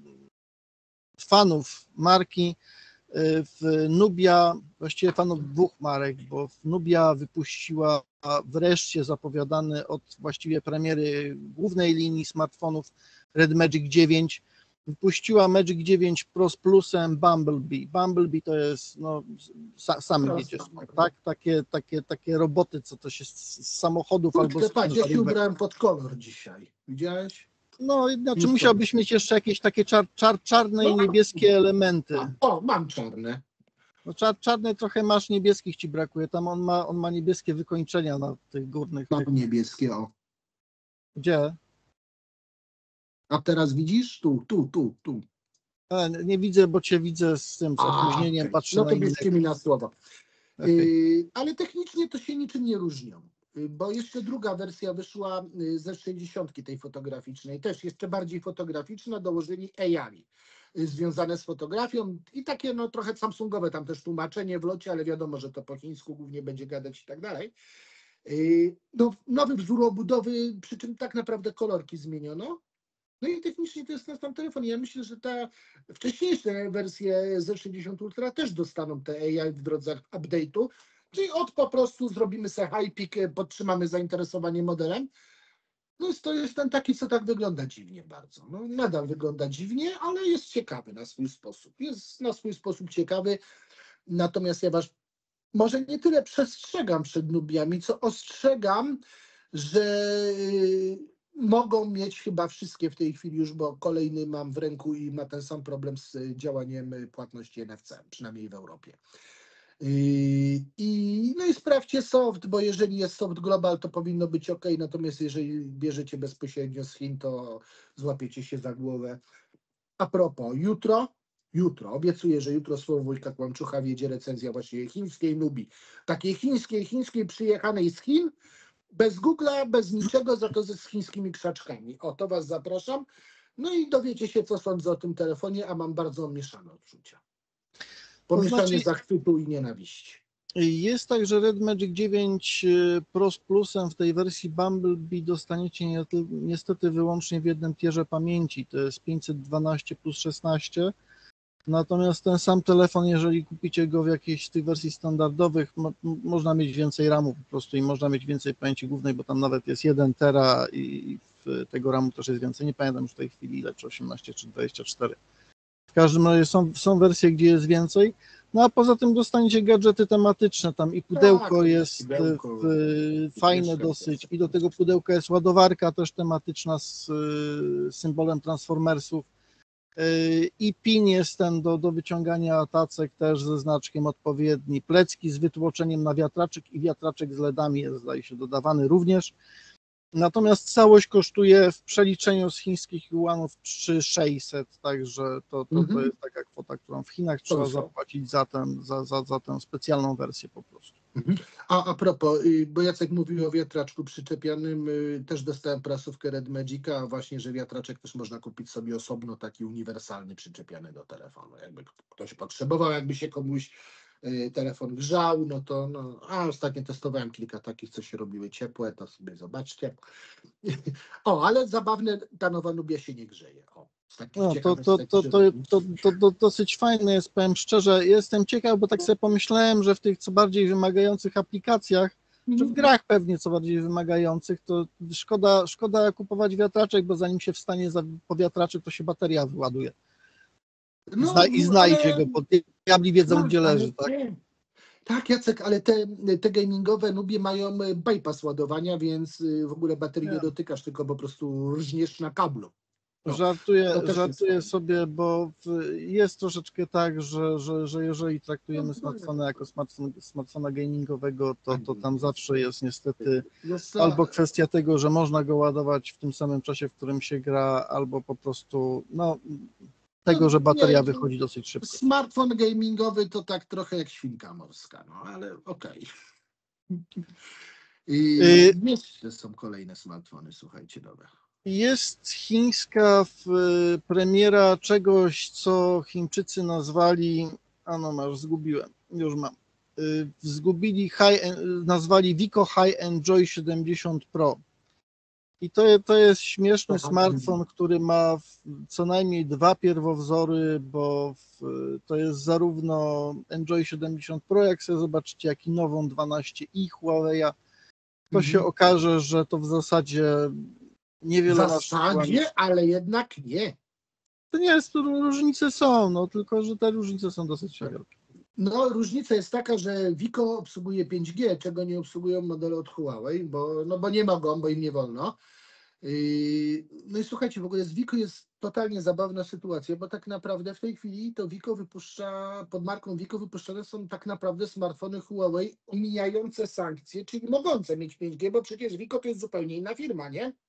fanów marki, w Nubia, właściwie fanów dwóch marek, bo Nubia wypuściła wreszcie zapowiadany od właściwie premiery głównej linii smartfonów Red Magic dziewięć, wypuściła Magic dziewięć Pro z plusem Bumblebee. Bumblebee to jest, no, sa, sami wiecie, tak? Takie, takie, takie roboty, co to się z, z samochodów albo Kurczę, z patrz, ja się ciężarówek. ubrałem pod kolor dzisiaj. Widziałeś? No, znaczy Już musiałbyś mieć jeszcze jakieś takie czar, czar, czarne i No. niebieskie elementy. A, o, mam czarne. No, czar, czarne trochę masz, niebieskich ci brakuje. Tam on ma, on ma niebieskie wykończenia na tych górnych. Mam Tych. niebieskie, o. Gdzie? A teraz widzisz? Tu, tu, tu, tu. A, nie widzę, bo cię widzę z tym, z A, opóźnieniem, okej. patrzę No na to inny wierzcie mi na słowo. ekran. Yy, ale technicznie to się niczym nie różnią, yy, bo jeszcze druga wersja wyszła yy, ze sześćdziesiątki tej fotograficznej, też jeszcze bardziej fotograficzna, dołożyli A I yy, związane z fotografią i takie no trochę samsungowe tam też tłumaczenie w locie, ale wiadomo, że to po chińsku głównie będzie gadać i tak dalej. Yy, no, nowy wzór obudowy, przy czym tak naprawdę kolorki zmieniono. No i technicznie to jest ten sam telefon. Ja myślę, że ta wcześniejsze wersje Z sześćdziesiąt Ultra też dostaną te A I w drodze update'u. Czyli od po prostu zrobimy sobie hypik, podtrzymamy zainteresowanie modelem. No jest to jest ten taki, co tak wygląda dziwnie bardzo. No, nadal wygląda dziwnie, ale jest ciekawy na swój sposób. Jest na swój sposób ciekawy. Natomiast ja was może nie tyle przestrzegam przed nubiami, co ostrzegam, że y, mogą mieć chyba wszystkie w tej chwili już, bo kolejny mam w ręku i ma ten sam problem z działaniem płatności N F C, przynajmniej w Europie. Y, I, no i sprawdźcie soft, bo jeżeli jest soft global, to powinno być ok, natomiast jeżeli bierzecie bezpośrednio z Chin, to złapiecie się za głowę. A propos, jutro, jutro, obiecuję, że jutro słowo Wojtka Kłamczucha wiedzie recenzja właśnie chińskiej Nubii. Takiej chińskiej, chińskiej przyjechanej z Chin, bez Google'a, bez niczego, za to ze z chińskimi krzaczkami. O, to was zapraszam. No i dowiecie się, co sądzę o tym telefonie, a mam bardzo mieszane odczucia. To Pomieszanie znaczy, zachwytu i nienawiści. jest tak, że Red Magic dziewięć Pro z Plusem w tej wersji Bumblebee dostaniecie ni- niestety wyłącznie w jednym tierze pamięci, to jest pięćset dwanaście plus szesnaście. Natomiast ten sam telefon, jeżeli kupicie go w jakiejś z tych wersji standardowych, mo można mieć więcej ramu po prostu i można mieć więcej pamięci głównej, bo tam nawet jest jeden tera i w tego ramu też jest więcej. Nie pamiętam już w tej chwili ile, czy osiemnaście, czy dwadzieścia cztery. W każdym razie są, są wersje, gdzie jest więcej. No a poza tym dostaniecie gadżety tematyczne, tam i pudełko Tak, jest pudełko, w, fajne jeszcze dosyć jest. i do tego pudełka jest ładowarka też tematyczna z y, symbolem Transformersów. I pin jest ten do, do wyciągania tacek też ze znaczkiem odpowiedni. Plecki z wytłoczeniem na wiatraczek i wiatraczek z ledami jest, zdaje się, dodawany również. Natomiast całość kosztuje w przeliczeniu z chińskich juanów trzy tysiące sześćset, także to, to, to Mhm. jest taka kwota, którą w Chinach trzeba Są, są. zapłacić za, ten, za, za, za tę specjalną wersję po prostu. Mhm. A, a propos, y, bo Jacek mówił o wiatraczku przyczepianym, y, też dostałem prasówkę Red Magica, a właśnie, że wiatraczek też można kupić sobie osobno, taki uniwersalny, przyczepiany do telefonu. Jakby ktoś potrzebował, jakby się komuś y, telefon grzał, no to, no, a ostatnio testowałem kilka takich, co się robiły ciepłe, to sobie zobaczcie. O, ale zabawne, ta nowa Nubia się nie grzeje. O, z takich No, to, to, ciekawostek, to, że... to, to, to, to dosyć fajne jest, powiem szczerze. Jestem ciekaw, bo tak sobie pomyślałem, że w tych co bardziej wymagających aplikacjach, czy w grach pewnie co bardziej wymagających, to szkoda, szkoda kupować wiatraczek, bo zanim się wstanie za, po wiatraczek, to się bateria wyładuje. I, No, zna, i znajdzie ale... go, bo diabli wiedzą, Tak, gdzie ale leży, tak? nie. Tak, Jacek, ale te, te gamingowe Nubie mają bypass ładowania, więc y, w ogóle baterii nie Nie. dotykasz, tylko po prostu rżniesz na kablu. No, Żartuję, to też jest żartuję fajne. sobie, bo w, jest troszeczkę tak, że, że, że jeżeli traktujemy No, smartfona jako smartfon, smartfona gamingowego, to, to tam tak. zawsze jest niestety Jest to- albo kwestia tego, że można go ładować w tym samym czasie, w którym się gra, albo po prostu no, tego, no, że bateria nie, wychodzi dosyć szybko. smartfon gamingowy to tak trochę jak świnka morska, no ale okej. I Y, jeszcze są kolejne smartfony, słuchajcie, nowe. Jest chińska w, premiera czegoś, co Chińczycy nazwali, a no masz, zgubiłem, już mam. Y, Zgubili, high, nazwali Vico High Enjoy siedemdziesiąt Pro. I to, to jest śmieszny smartfon, który ma w, co najmniej dwa pierwowzory, bo w, to jest zarówno Enjoy siedemdziesiąt Pro, jak sobie zobaczycie, jak i nową dwanaście i Huawei'a. To się Mhm. okaże, że to w zasadzie W niewiele ma szczegółami. zasadzie, ale jednak nie. To nie jest, różnice są, no tylko, że te różnice są dosyć wielkie. No, różnica jest taka, że Vico obsługuje pięć G, czego nie obsługują modele od Huawei, bo, no, bo nie mogą, bo im nie wolno. Yy, No i słuchajcie, w ogóle z Vico jest totalnie zabawna sytuacja, bo tak naprawdę w tej chwili to Vico wypuszcza, pod marką Vico wypuszczane są tak naprawdę smartfony Huawei omijające sankcje, czyli mogące mieć pięć G, bo przecież Vico to jest zupełnie inna firma, nie?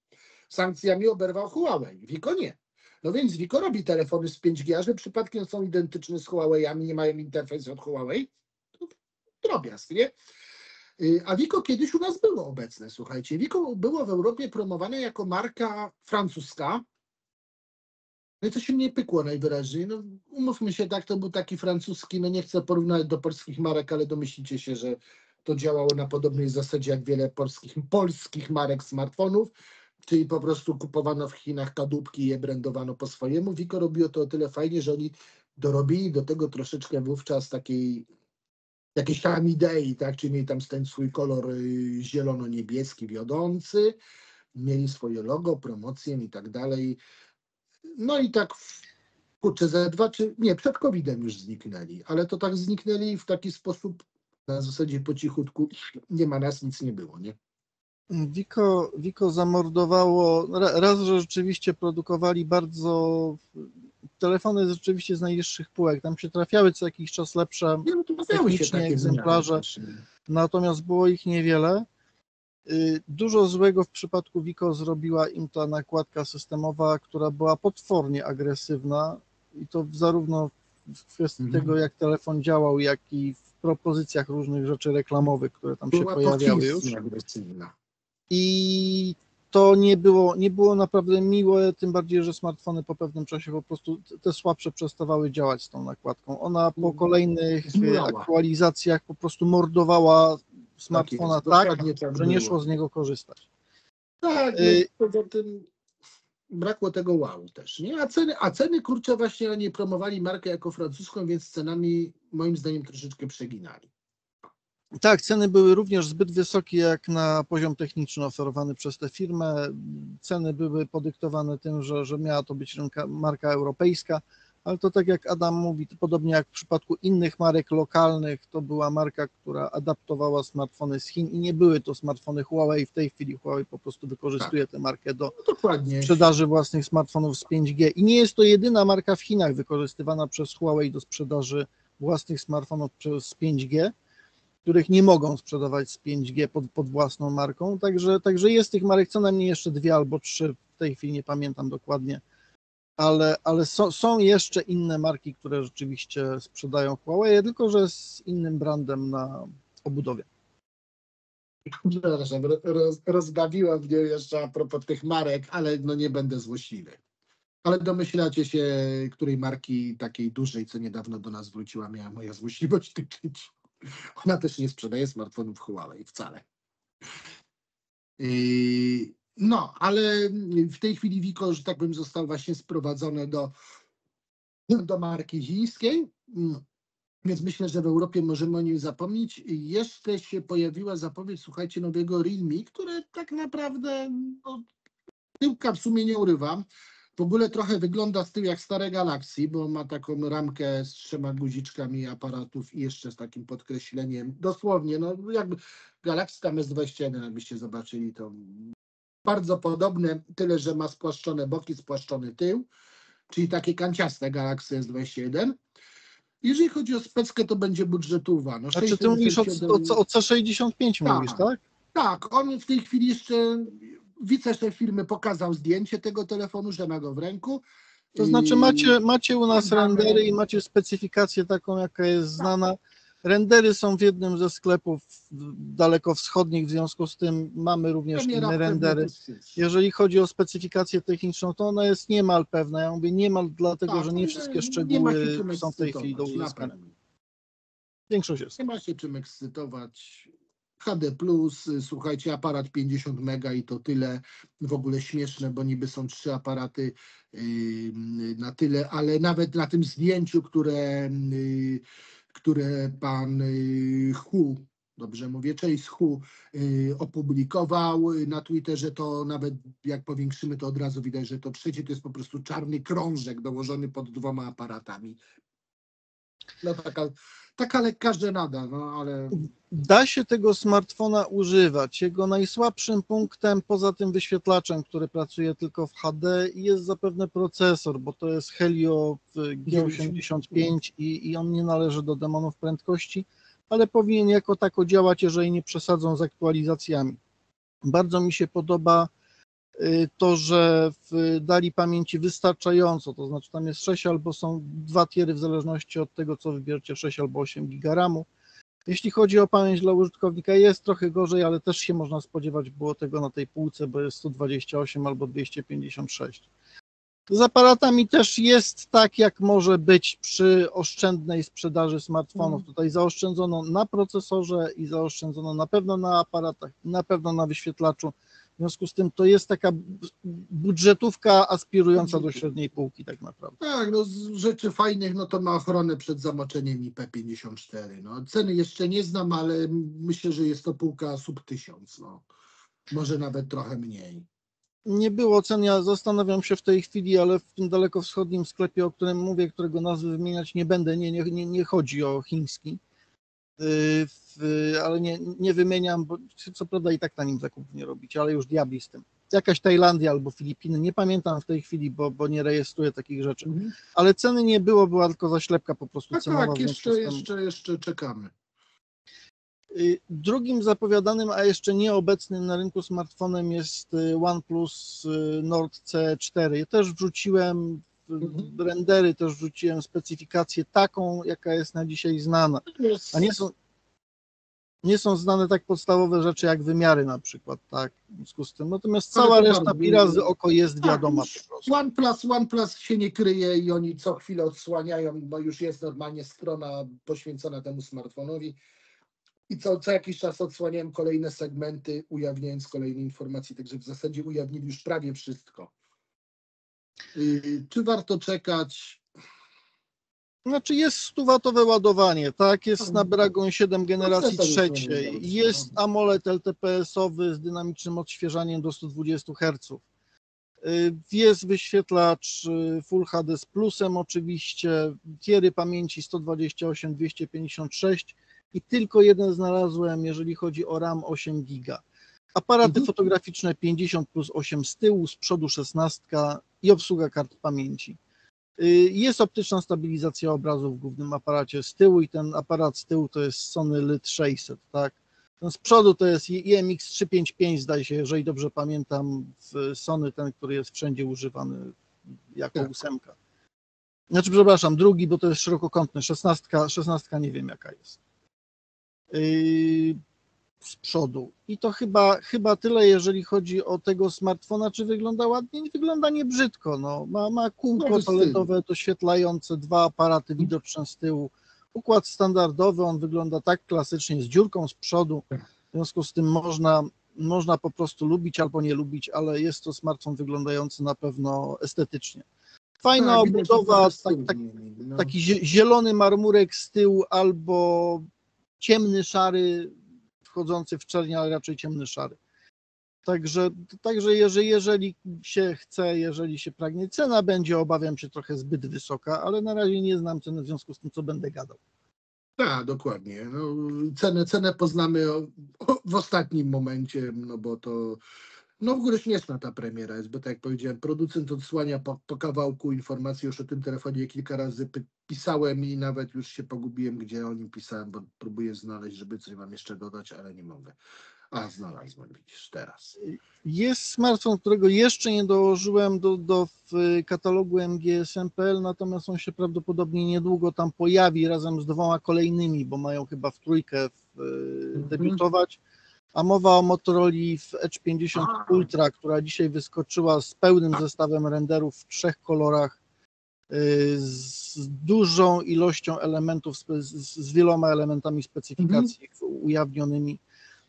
sankcjami oberwał Huawei. Wiko nie. No więc Wiko robi telefony z pięć G, a że przypadkiem są identyczne z Huawei'ami, nie mają interfejsu od Huawei, to drobiazg, nie? A Wiko kiedyś u nas było obecne, słuchajcie. Wiko było w Europie promowane jako marka francuska. No i to się nie pykło najwyraźniej. No, umówmy się, tak, to był taki francuski, no nie chcę porównać do polskich marek, ale domyślicie się, że to działało na podobnej zasadzie jak wiele polskich, polskich marek smartfonów, czyli po prostu kupowano w Chinach kadłubki i je brandowano po swojemu. Wiko robiło to o tyle fajnie, że oni dorobili do tego troszeczkę wówczas takiej jakiejś tam idei, tak, czyli mieli tam ten swój kolor y, zielono-niebieski wiodący, mieli swoje logo, promocję i tak dalej. No i tak w kurczę, ze dwa, czy nie, przed kowidem już zniknęli, ale to tak zniknęli w taki sposób, na zasadzie po cichutku, nie ma nas, nic nie było, nie? Wiko, Wiko zamordowało, raz, że rzeczywiście produkowali bardzo, telefony rzeczywiście z najwyższych półek, tam się trafiały co jakiś czas lepsze Nie, no to trafiały się technicznie takie egzemplarze, zmiany. natomiast było ich niewiele. Dużo złego w przypadku Wiko zrobiła im ta nakładka systemowa, która była potwornie agresywna i to zarówno w kwestii Mhm. tego, jak telefon działał, jak i w propozycjach różnych rzeczy reklamowych, które tam się Była pojawiały już. pochiński agresywna. I to nie było, nie było naprawdę miłe, tym bardziej, że smartfony po pewnym czasie po prostu te słabsze przestawały działać z tą nakładką. Ona po kolejnych Zmulała. aktualizacjach po prostu mordowała smartfona jest, tak, dokładnie tak że nie było. szło z niego korzystać. Tak, no, Y- poza tym brakło tego wow też, nie? A ceny, a ceny kurczę, właśnie oni promowali markę jako francuską, więc cenami moim zdaniem troszeczkę przeginali. Tak, ceny były również zbyt wysokie jak na poziom techniczny oferowany przez tę firmę. Ceny były podyktowane tym, że, że miała to być rynka, marka europejska, ale to tak jak Adam mówi, to podobnie jak w przypadku innych marek lokalnych, to była marka, która adaptowała smartfony z Chin i nie były to smartfony Huawei. W tej chwili Huawei po prostu wykorzystuje Tak. tę markę do No, dokładnie. sprzedaży własnych smartfonów z pięć G i nie jest to jedyna marka w Chinach wykorzystywana przez Huawei do sprzedaży własnych smartfonów z pięć G, których nie mogą sprzedawać z pięć G pod, pod własną marką, także, także jest tych marek co najmniej jeszcze dwie albo trzy, w tej chwili nie pamiętam dokładnie, ale, ale są, są jeszcze inne marki, które rzeczywiście sprzedają Huawei, tylko że z innym brandem na obudowie. Przepraszam, roz, rozbawiła mnie jeszcze a propos tych marek, ale no nie będę złośliwy. Ale domyślacie się, której marki takiej dużej, co niedawno do nas wróciła, miała moja złośliwość tyczyć. Ona też nie sprzedaje smartfonów Huawei wcale. Yy, no, ale w tej chwili Wiko, że tak powiem, został właśnie sprowadzony do, do marki chińskiej. Więc myślę, że w Europie możemy o nim zapomnieć. Jeszcze się pojawiła zapowiedź, słuchajcie, nowego Realme, które tak naprawdę no, tyłka w sumie nie urywa. W ogóle trochę wygląda z tyłu jak stare Galaxy, bo ma taką ramkę z trzema guziczkami aparatów i jeszcze z takim podkreśleniem. Dosłownie, no jakby Galaxy tam S dwadzieścia jeden, jakbyście zobaczyli, to bardzo podobne, tyle że ma spłaszczone boki, spłaszczony tył, czyli takie kanciaste Galaxy S dwadzieścia jeden. Jeżeli chodzi o speckę, to będzie budżetowa. No, Znaczy ty mówisz o, o, o C sześćdziesiąt pięć, tak, mówisz, tak? Tak, on w tej chwili jeszcze, wiceszef firmy pokazał zdjęcie tego telefonu, że ma go w ręku. To znaczy macie, macie u nas Mamy- rendery i macie specyfikację taką, jaka jest znana. Rendery są w jednym ze sklepów dalekowschodnich, w związku z tym mamy również Premiera inne w rendery. pewnie to Jeżeli chodzi o specyfikację techniczną, to ona jest niemal pewna. Ja mówię niemal dlatego, tak, że nie ale wszystkie nie ma się szczegóły czym są w tej chwili do ekscytować, na uzyskania. pewno. Większość jest. Nie ma się czym ekscytować. H D plus, słuchajcie, aparat pięćdziesiąt mega i to tyle. W ogóle śmieszne, bo niby są trzy aparaty yy, na tyle, ale nawet na tym zdjęciu, które, yy, które pan yy, Hu, dobrze mówię, Chase Hu yy, opublikował na Twitterze, to nawet jak powiększymy, to od razu widać, że to trzecie to jest po prostu czarny krążek dołożony pod dwoma aparatami. No taka, taka lekka żenada, no ale... Da się tego smartfona używać. Jego najsłabszym punktem, poza tym wyświetlaczem, który pracuje tylko w H D, jest zapewne procesor, bo to jest Helio G osiemdziesiąt pięć i, i on nie należy do demonów prędkości, ale powinien jako tako działać, jeżeli nie przesadzą z aktualizacjami. Bardzo mi się podoba To, że w, dali pamięci wystarczająco, to znaczy tam jest sześć albo są dwa tiery w zależności od tego, co wybierzecie, sześć albo osiem giga ramu. Jeśli chodzi o pamięć dla użytkownika, jest trochę gorzej, ale też się można spodziewać było tego na tej półce, bo jest sto dwadzieścia osiem albo dwieście pięćdziesiąt sześć. Z aparatami też jest tak, jak może być przy oszczędnej sprzedaży smartfonów. Tutaj zaoszczędzono na procesorze i zaoszczędzono na pewno na aparatach, na pewno na wyświetlaczu. W związku z tym to jest taka budżetówka aspirująca do średniej półki tak naprawdę. Tak, no z rzeczy fajnych, no to ma ochronę przed zamoczeniem I P pięćdziesiąt cztery. No, ceny jeszcze nie znam, ale myślę, że jest to półka sub tysiąc, no. Może nawet trochę mniej. Nie było cen, ja zastanawiam się w tej chwili, ale w tym dalekowschodnim sklepie, o którym mówię, którego nazwy wymieniać nie będę, nie, nie, nie chodzi o chiński, yy, ale nie, nie wymieniam, bo co prawda i tak na nim zakupów nie robić, ale już diabli z tym. Jakaś Tajlandia albo Filipiny, nie pamiętam w tej chwili, bo, bo nie rejestruję takich rzeczy, mhm. ale ceny nie było, była tylko zaślepka po prostu tak, cenowa. Tak, jeszcze, jeszcze, jeszcze czekamy. Drugim zapowiadanym, a jeszcze nieobecnym na rynku smartfonem jest OnePlus Nord C cztery. Ja też wrzuciłem mhm. rendery, też wrzuciłem specyfikację taką, jaka jest na dzisiaj znana. A nie są, nie są znane tak podstawowe rzeczy jak wymiary na przykład, tak, w związku z tym. Natomiast cała reszta pi razy oko jest wiadoma tak, po prostu. OnePlus, OnePlus się nie kryje i oni co chwilę odsłaniają, bo już jest normalnie strona poświęcona temu smartfonowi. I co, co jakiś czas odsłaniałem kolejne segmenty, ujawniając kolejne informacje, także w zasadzie ujawnili już prawie wszystko. Yy, czy warto czekać? Znaczy jest stuwatowe ładowanie, tak, jest Snapdragon siedem generacji trzeciej, jest AMOLED L T P S-owy z dynamicznym odświeżaniem do stu dwudziestu herców. Jest wyświetlacz Full H D z plusem oczywiście, tiery pamięci sto dwadzieścia osiem, dwieście pięćdziesiąt sześć i tylko jeden znalazłem, jeżeli chodzi o RAM osiem giga. Aparaty mhm. fotograficzne pięćdziesiąt plus osiem z tyłu, z przodu szesnaście i obsługa kart pamięci. Jest optyczna stabilizacja obrazu w głównym aparacie z tyłu i ten aparat z tyłu to jest Sony L Y T sześćset, tak? Ten z przodu to jest I M X trzysta pięćdziesiąt pięć, zdaje się, jeżeli dobrze pamiętam, w Sony, ten, który jest wszędzie używany jako tak. ósemka. Znaczy, przepraszam, drugi, bo to jest szerokokątny, szesnastka, szesnastka nie wiem jaka jest. Yy, z przodu. I to chyba, chyba tyle, jeżeli chodzi o tego smartfona. Czy wygląda ładnie? Nie wygląda nie brzydko. No. Ma, ma kółko toletowe, doświetlające, dwa aparaty widoczne z tyłu. Układ standardowy, on wygląda tak klasycznie, z dziurką z przodu. W związku z tym można, można po prostu lubić albo nie lubić, ale jest to smartfon wyglądający na pewno estetycznie. Fajna tak, obudowa, tak, tak, no. taki zielony marmurek z tyłu albo ciemny, szary, wchodzący w czerni, ale raczej ciemny, szary. Także, także jeżeli, jeżeli się chce, jeżeli się pragnie, cena będzie, obawiam się, trochę zbyt wysoka, ale na razie nie znam ceny w związku z tym, co będę gadał. Tak, dokładnie. No, cenę, cenę poznamy o, o, w ostatnim momencie, no bo to no w ogóle śmieszna ta premiera jest, bo tak jak powiedziałem, producent odsłania po, po kawałku informacji, już o tym telefonie kilka razy pisałem i nawet już się pogubiłem, gdzie o nim pisałem, bo próbuję znaleźć, żeby coś wam jeszcze dodać, ale nie mogę. A, znalazłem, widzisz, teraz. Jest smartfon, którego jeszcze nie dołożyłem do, do w katalogu M G S M kropka P L, natomiast on się prawdopodobnie niedługo tam pojawi razem z dwoma kolejnymi, bo mają chyba w trójkę w, mhm. debiutować. A mowa o Motorola w Edge pięćdziesiąt Ultra, która dzisiaj wyskoczyła z pełnym zestawem renderów w trzech kolorach, z dużą ilością elementów, z, z wieloma elementami specyfikacji mhm. ujawnionymi.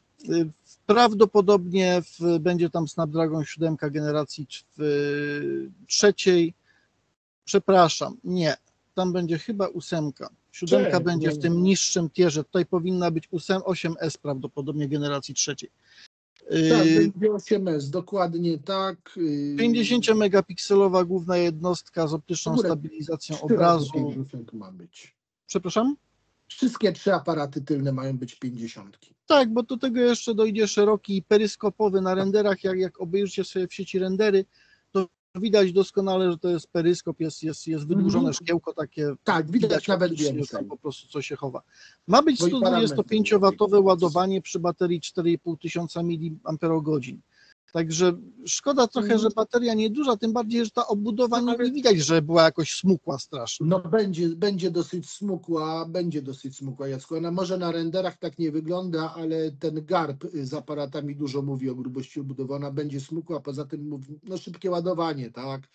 Prawdopodobnie w, będzie tam Snapdragon siedem generacji w, trzeciej. Przepraszam, nie. Tam będzie chyba ósemka. Siódemka Cześć, będzie w tym niższym tierze. Tutaj powinna być osiem S prawdopodobnie generacji trzeciej. Tak, będzie osiem S, dokładnie tak. pięćdziesięciomegapikselowa główna jednostka z optyczną stabilizacją obrazu. pięćdziesiąt ma być. Przepraszam? Wszystkie trzy aparaty tylne mają być pięćdziesiątki. Tak, bo do tego jeszcze dojdzie szeroki peryskopowy na renderach. Jak, jak obejrzycie sobie w sieci rendery, to widać doskonale, że to jest peryskop, jest, jest, jest wydłużone mm. szkiełko takie. Tak, widać, widać nawet więcej. Tam po prostu co się chowa. Ma być sto dwudziestopięciowatowe ładowanie przy baterii cztery i pół tysiąca miliamperogodzin. Także szkoda trochę, że bateria nieduża, tym bardziej, że ta obudowa No, nie, ale- nie widać, że była jakoś smukła strasznie. No będzie, będzie dosyć smukła, będzie dosyć smukła, Jacku. Ona może na renderach tak nie wygląda, ale ten garb z aparatami dużo mówi o grubości obudowana, będzie smukła, poza tym mówi, no szybkie ładowanie, tak.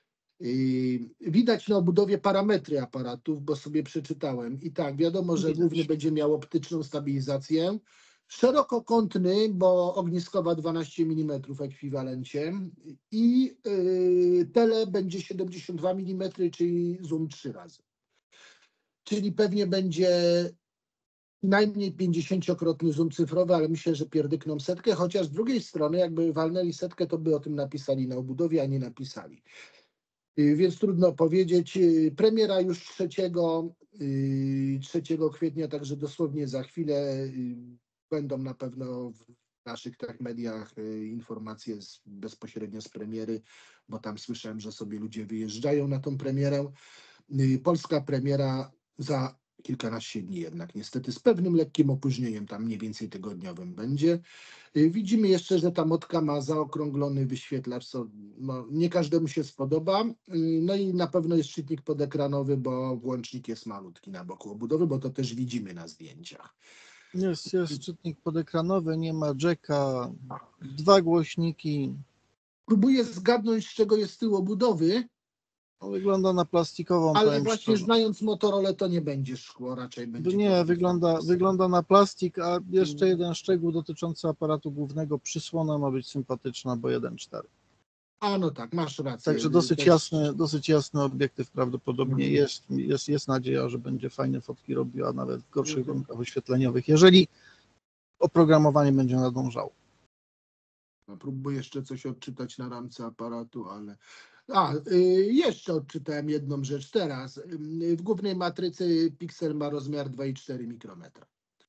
Yy, Widać na obudowie parametry aparatów, bo sobie przeczytałem. I tak, wiadomo, że Widać. główny będzie miał optyczną stabilizację. Szerokokątny, bo ogniskowa dwanaście milimetrów w ekwiwalencie. I yy, tele będzie siedemdziesiąt dwa milimetry, czyli zoom trzy razy. Czyli pewnie będzie najmniej pięćdziesięciokrotny zoom cyfrowy, ale myślę, że pierdykną setkę, chociaż z drugiej strony, jakby walnęli setkę, to by o tym napisali na obudowie, a nie napisali. Więc trudno powiedzieć. Premiera już trzeciego kwietnia, także dosłownie za chwilę będą na pewno w naszych tak mediach informacje z, bezpośrednio z premiery, bo tam słyszałem, że sobie ludzie wyjeżdżają na tą premierę. Polska premiera za kilkanaście dni jednak, niestety z pewnym lekkim opóźnieniem, tam mniej więcej tygodniowym będzie. Widzimy jeszcze, że ta motka ma zaokrąglony wyświetlacz, co no, nie każdemu się spodoba. No i na pewno jest czytnik podekranowy, bo włącznik jest malutki na boku obudowy, bo to też widzimy na zdjęciach. Jest, jest czytnik podekranowy, nie ma jacka, dwa głośniki. Próbuję zgadnąć, z czego jest tył obudowy, No, wygląda na plastikową, ale powiem właśnie szczerze. znając Motorola to nie będzie szkło, raczej będzie... Nie, to- wygląda, wygląda na plastik, a jeszcze jeden szczegół dotyczący aparatu głównego. Przysłona ma być sympatyczna, bo jeden cztery. A no tak, masz rację. Także dosyć Też- jasny, dosyć jasny obiektyw prawdopodobnie Mhm. jest, jest. Jest nadzieja, że będzie fajne fotki robiła nawet w gorszych Mhm. warunkach oświetleniowych, jeżeli oprogramowanie będzie nadążało. No, próbuję jeszcze coś odczytać na ramce aparatu, ale... A, y, jeszcze odczytałem jedną rzecz teraz. Y, W głównej matrycy piksel ma rozmiar dwa i cztery mikrometra.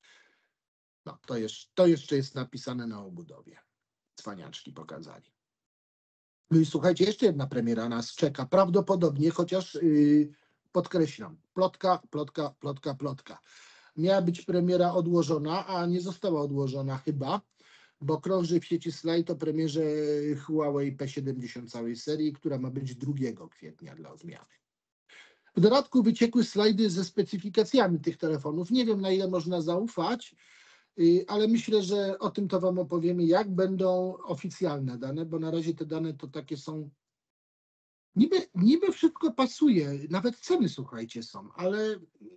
No, to, jeszcze, to jeszcze jest napisane na obudowie. Cwaniaczki pokazali. No i słuchajcie, jeszcze jedna premiera nas czeka. Prawdopodobnie, chociaż y, podkreślam, plotka, plotka, plotka, plotka. Miała być premiera odłożona, a nie została odłożona chyba, bo krąży w sieci slajd o premierze Huawei P siedemdziesiąt całej serii, która ma być drugiego kwietnia dla odmiany. W dodatku wyciekły slajdy ze specyfikacjami tych telefonów. Nie wiem, na ile można zaufać, y, ale myślę, że o tym to Wam opowiemy, jak będą oficjalne dane, bo na razie te dane to takie są... Niby, niby wszystko pasuje, nawet ceny, słuchajcie, są, ale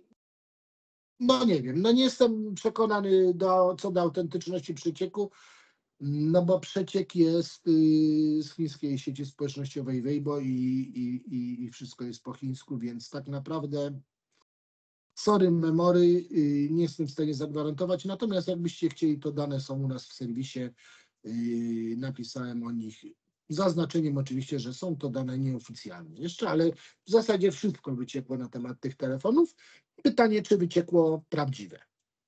no nie wiem, no nie jestem przekonany do, co do autentyczności przecieku, no bo przeciek jest y, z chińskiej sieci społecznościowej Weibo i, i, i, i wszystko jest po chińsku, więc tak naprawdę sorry memory, y, nie jestem w stanie zagwarantować, natomiast jakbyście chcieli, to dane są u nas w serwisie, y, napisałem o nich z zaznaczeniem oczywiście, że są to dane nieoficjalne jeszcze, ale w zasadzie wszystko wyciekło na temat tych telefonów. Pytanie, czy wyciekło prawdziwe.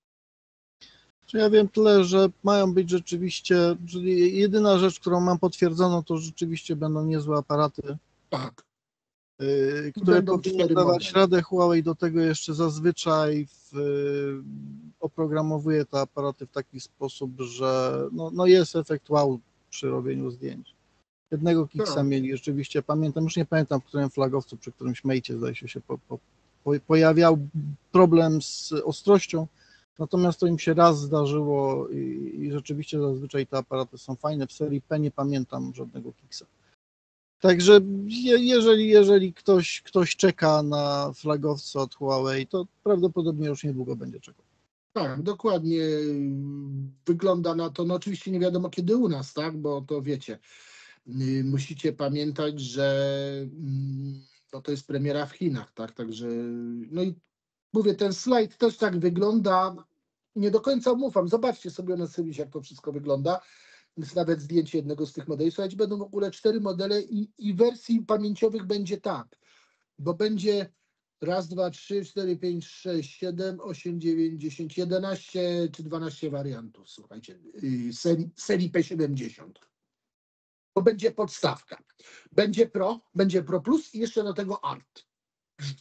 Czy ja wiem tyle, że mają być rzeczywiście, że jedyna rzecz, którą mam potwierdzoną, to rzeczywiście będą niezłe aparaty, Tak. yy, które Będą powinny cztery dawać modele. radę. Huawei do tego jeszcze zazwyczaj w, yy, oprogramowuje te aparaty w taki sposób, że no, no jest efekt wow przy robieniu zdjęć. Jednego Kiksa Tak. mieli rzeczywiście, pamiętam, już nie pamiętam, w którym flagowcu, przy którymś mejcie zdaje się się po, po, po, pojawiał problem z ostrością, natomiast to im się raz zdarzyło i, i rzeczywiście zazwyczaj te aparaty są fajne. W serii P nie pamiętam żadnego Kiksa. Także je, jeżeli, jeżeli ktoś, ktoś czeka na flagowce od Huawei, to prawdopodobnie już niedługo będzie czekał. Tak, dokładnie wygląda na to, no oczywiście nie wiadomo kiedy u nas, tak, bo to wiecie, y, musicie pamiętać, że mm, no to jest premiera w Chinach, tak, także, no i mówię, ten slajd też tak wygląda, nie do końca ufam, zobaczcie sobie na serwisie, jak to wszystko wygląda, jest nawet zdjęcie jednego z tych modeli, słuchajcie, będą w ogóle cztery modele i, i wersji pamięciowych będzie tak, bo będzie raz, dwa, trzy, cztery, pięć, sześć, siedem, osiem, dziewięć, dziesięć, jedenaście czy dwanaście wariantów, słuchajcie, yy, serii, serii P siedemdziesiąt. To będzie podstawka. Będzie Pro, będzie Pro Plus i jeszcze do tego Art.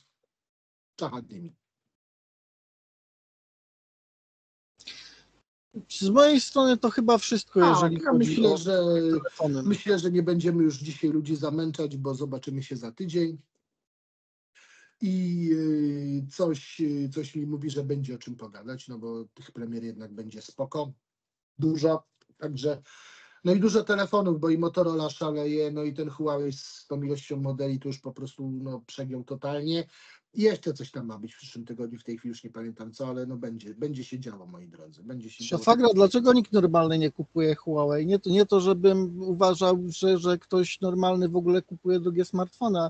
Czachadnymi. Z mojej strony to chyba wszystko, Tak, jeżeli ja chodzi myślę, o że telefony. myślę, że nie będziemy już dzisiaj ludzi zamęczać, bo zobaczymy się za tydzień. I y, coś, y, coś mi mówi, że będzie o czym pogadać, no bo tych premier jednak będzie spoko, dużo, także no i dużo telefonów, bo i Motorola szaleje, no i ten Huawei z tą ilością modeli to już po prostu no, przegiął totalnie. I jeszcze coś tam ma być w przyszłym tygodniu, w tej chwili już nie pamiętam co, ale no będzie, będzie się działo, moi drodzy, będzie się działo. Szafagra, dlaczego nikt normalny nie kupuje Huawei? Nie to, nie to żebym uważał, że, że ktoś normalny w ogóle kupuje drugie smartfona.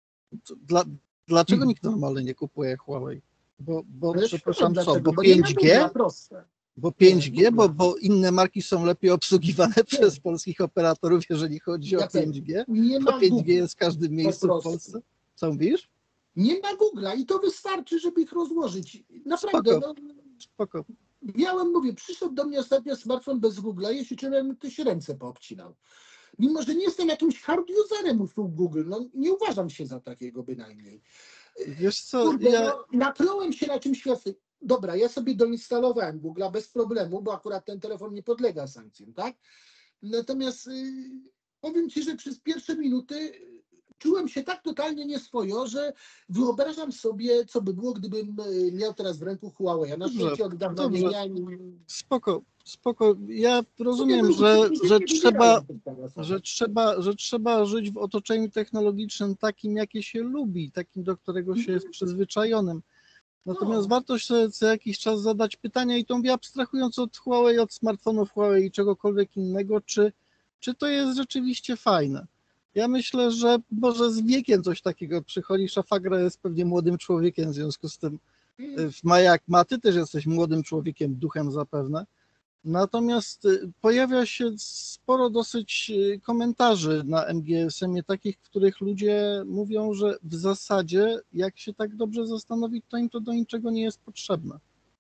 Dla, dlaczego Hmm. nikt normalny nie kupuje Huawei? Bo, bo Ale przepraszam, co, dlaczego? bo nie ma pięć G? Google'a, proste. Bo Nie, pięć G, bo, Google'a. bo inne marki są lepiej obsługiwane przez polskich operatorów, jeżeli chodzi o Jacek, pięć G. nie Bo ma pięć G Google'a, jest w każdym miejscu w prostu. Polsce. Co mówisz? Nie ma Google'a i to wystarczy, żeby ich rozłożyć. Naprawdę, Spoko, no, spoko. miałem, mówię, przyszedł do mnie ostatnio smartfon bez Google'a, jeśli czym ktoś ręce poobcinał. Mimo, że nie jestem jakimś hard userem usług Google, no nie uważam się za takiego bynajmniej. Wiesz co, Kurde, ja... no, natknąłem się na czymś świetnym. Dobra, ja sobie doinstalowałem Google'a bez problemu, bo akurat ten telefon nie podlega sankcjom, tak? Natomiast yy, powiem Ci, że przez pierwsze minuty czułem się tak totalnie nieswojo, że wyobrażam sobie, co by było, gdybym y, miał teraz w ręku Huawei. Na Dobrze, szczęście od dawna nie dobrze. miałem. Spoko, spoko. Ja rozumiem, Ludzie że, nie że, wybierają trzeba, tych telefonów. że, trzeba, że trzeba żyć w otoczeniu technologicznym takim, jakie się lubi, takim, do którego się jest przyzwyczajonym. Natomiast No. warto sobie co jakiś czas zadać pytania i to mówię abstrahując od Huawei, od smartfonów Huawei i czegokolwiek innego, czy, czy to jest rzeczywiście fajne. Ja myślę, że może z wiekiem coś takiego przychodzi. Szafagra jest pewnie młodym człowiekiem, w związku z tym ma jak ma, ty też jesteś młodym człowiekiem, duchem zapewne. Natomiast pojawia się sporo dosyć komentarzy na M G S M-ie, takich, w których ludzie mówią, że w zasadzie, jak się tak dobrze zastanowić, to im to do niczego nie jest potrzebne.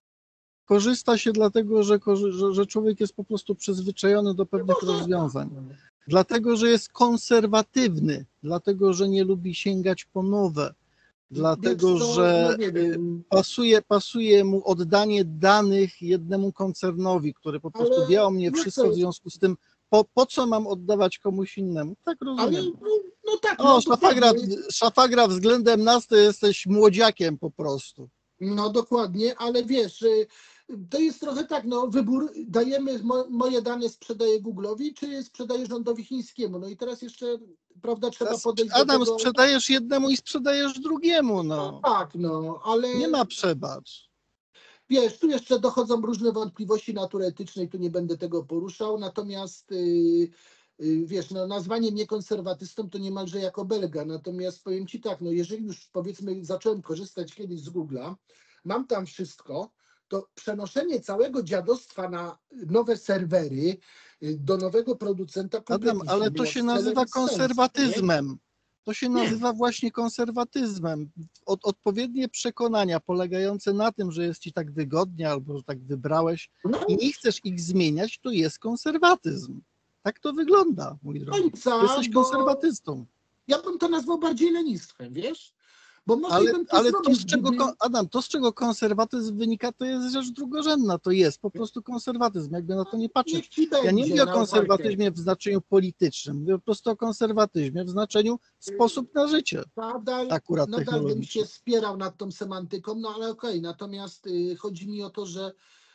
Korzysta się dlatego, że, że, że człowiek jest po prostu przyzwyczajony do pewnych rozwiązań. Dlatego, że jest konserwatywny, dlatego, że nie lubi sięgać po nowe, dlatego, co, że no nie wiem. pasuje, pasuje mu oddanie danych jednemu koncernowi, który po prostu Ale wie o mnie jak wszystko, to- w związku z tym, po, po co mam oddawać komuś innemu? Tak Ale rozumiem. no, no tak, O, no szafagra, dokładnie. szafagra względem nas to jesteś młodziakiem po prostu. No dokładnie, ale wiesz, y, to jest trochę tak, no wybór, dajemy, mo, moje dane sprzedaję Google'owi, czy sprzedaję rządowi chińskiemu. No i teraz jeszcze, prawda, trzeba podejść Adam, do tego. sprzedajesz jednemu i sprzedajesz drugiemu, No no. tak, no, ale Nie ma przebacz. wiesz, tu jeszcze dochodzą różne wątpliwości natury etycznej, tu nie będę tego poruszał, natomiast yy, yy, wiesz, no, nazwanie mnie konserwatystą to niemalże jako Belga, natomiast powiem Ci tak, no jeżeli już powiedzmy zacząłem korzystać kiedyś z Google'a, mam tam wszystko, to przenoszenie całego dziadostwa na nowe serwery, yy, do nowego producenta Adam, kompletnie ale się to mija się z nazywa celem i sensem, nie? konserwatyzmem. To się nazywa właśnie konserwatyzmem. Od, odpowiednie przekonania polegające na tym, że jest ci tak wygodnie albo że tak wybrałeś No i nie chcesz ich zmieniać, to jest konserwatyzm. Tak to wygląda, mój drogi. końca, Jesteś bo konserwatystą. ja bym to nazwał bardziej lenistwem, wiesz? Bo może Ale, bym to ale to, zrobił, z czego, gdyby... ko- Adam, to, z czego konserwatyzm wynika, to jest rzecz drugorzędna. To jest po prostu konserwatyzm, jakby na to nie Niech patrzeć. ci Ja nie będzie, mówię o no, konserwatyzmie w znaczeniu politycznym, mówię po prostu o konserwatyzmie w znaczeniu sposób na życie, Nadal, akurat nadal bym się technologiczny. spierał nad tą semantyką, no ale okej, natomiast y, chodzi mi o to, że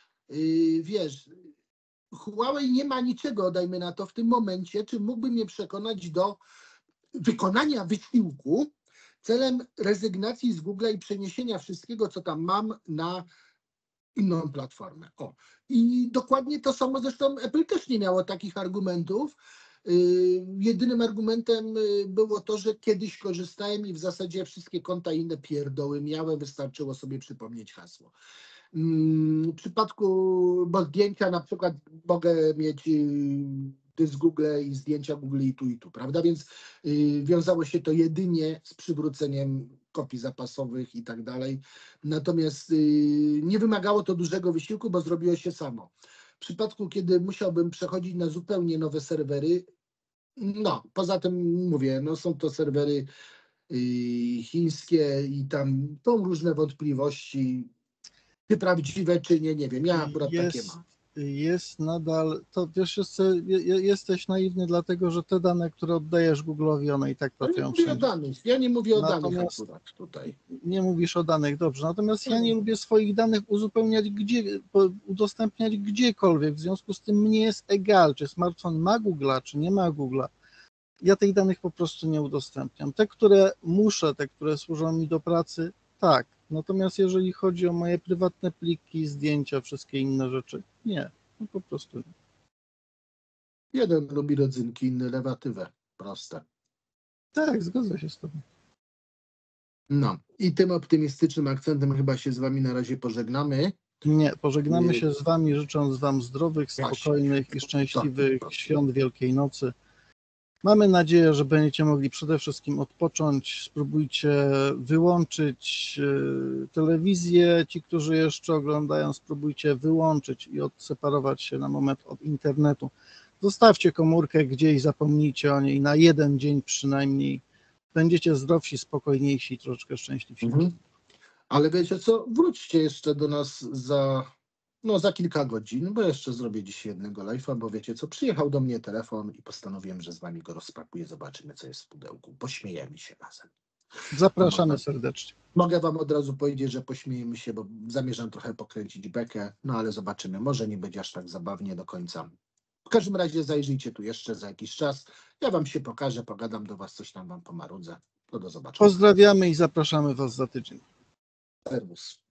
y, wiesz, Huawei nie ma niczego, dajmy na to, w tym momencie, czy mógłby mnie przekonać do wykonania wysiłku celem rezygnacji z Google'a i przeniesienia wszystkiego, co tam mam, na inną platformę. O. I dokładnie to samo, zresztą Apple też nie miało takich argumentów. Yy, jedynym argumentem yy, było to, że kiedyś korzystałem i w zasadzie wszystkie konta inne pierdoły miałem, wystarczyło sobie przypomnieć hasło. Yy, w przypadku, bo zdjęcia na przykład mogę mieć yy, dysk Google i zdjęcia Google i tu i tu, prawda? Więc yy, wiązało się to jedynie z przywróceniem kopii zapasowych i tak dalej. Natomiast yy, nie wymagało to dużego wysiłku, bo zrobiło się samo. W przypadku, kiedy musiałbym przechodzić na zupełnie nowe serwery, no, poza tym mówię, no są to serwery yy, chińskie i tam są różne wątpliwości, czy prawdziwe, czy nie, nie wiem, ja akurat takie Jest, mam. jest nadal, to wiesz, jest, jesteś naiwny, dlatego że te dane, które oddajesz Google'owi, one i tak Ja nie trafiają mówię o wszędzie. danych, ja nie mówię o danych Natomiast akurat tutaj. nie mówisz o danych, dobrze. Natomiast ja nie lubię swoich danych uzupełniać, gdzie, udostępniać gdziekolwiek. W związku z tym mnie jest egal, czy smartfon ma Google'a, czy nie ma Google'a. Ja tych danych po prostu nie udostępniam. Te, które muszę, te, które służą mi do pracy, tak. Natomiast jeżeli chodzi o moje prywatne pliki, zdjęcia, wszystkie inne rzeczy, nie. No po prostu nie. Jeden lubi rodzynki, inny lewatywę. Proste. Tak, zgodzę się z tobą. No i tym optymistycznym akcentem chyba się z wami na razie pożegnamy. Nie, pożegnamy Nie. się z wami, życząc wam zdrowych, Właśnie. spokojnych i szczęśliwych Tak, tak. świąt Wielkiej Nocy. Mamy nadzieję, że będziecie mogli przede wszystkim odpocząć. Spróbujcie wyłączyć e, telewizję. Ci, którzy jeszcze oglądają, spróbujcie wyłączyć i odseparować się na moment od internetu. Zostawcie komórkę gdzieś, zapomnijcie o niej na jeden dzień przynajmniej. Będziecie zdrowsi, spokojniejsi i troszeczkę szczęśliwsi. Mhm. Ale wiecie co, wróćcie jeszcze do nas za, no, za kilka godzin, bo jeszcze zrobię dzisiaj jednego live'a, bo wiecie co, przyjechał do mnie telefon i postanowiłem, że z wami go rozpakuję, zobaczymy co jest w pudełku, pośmiejemy się razem. Zapraszamy Mogę- serdecznie. Mogę wam od razu powiedzieć, że pośmiejemy się, bo zamierzam trochę pokręcić bekę, no ale zobaczymy, może nie będzie aż tak zabawnie do końca. W każdym razie zajrzyjcie tu jeszcze za jakiś czas, ja wam się pokażę, pogadam do was, coś tam wam pomarudzę. To do zobaczenia. Pozdrawiamy i zapraszamy was za tydzień. Serwus.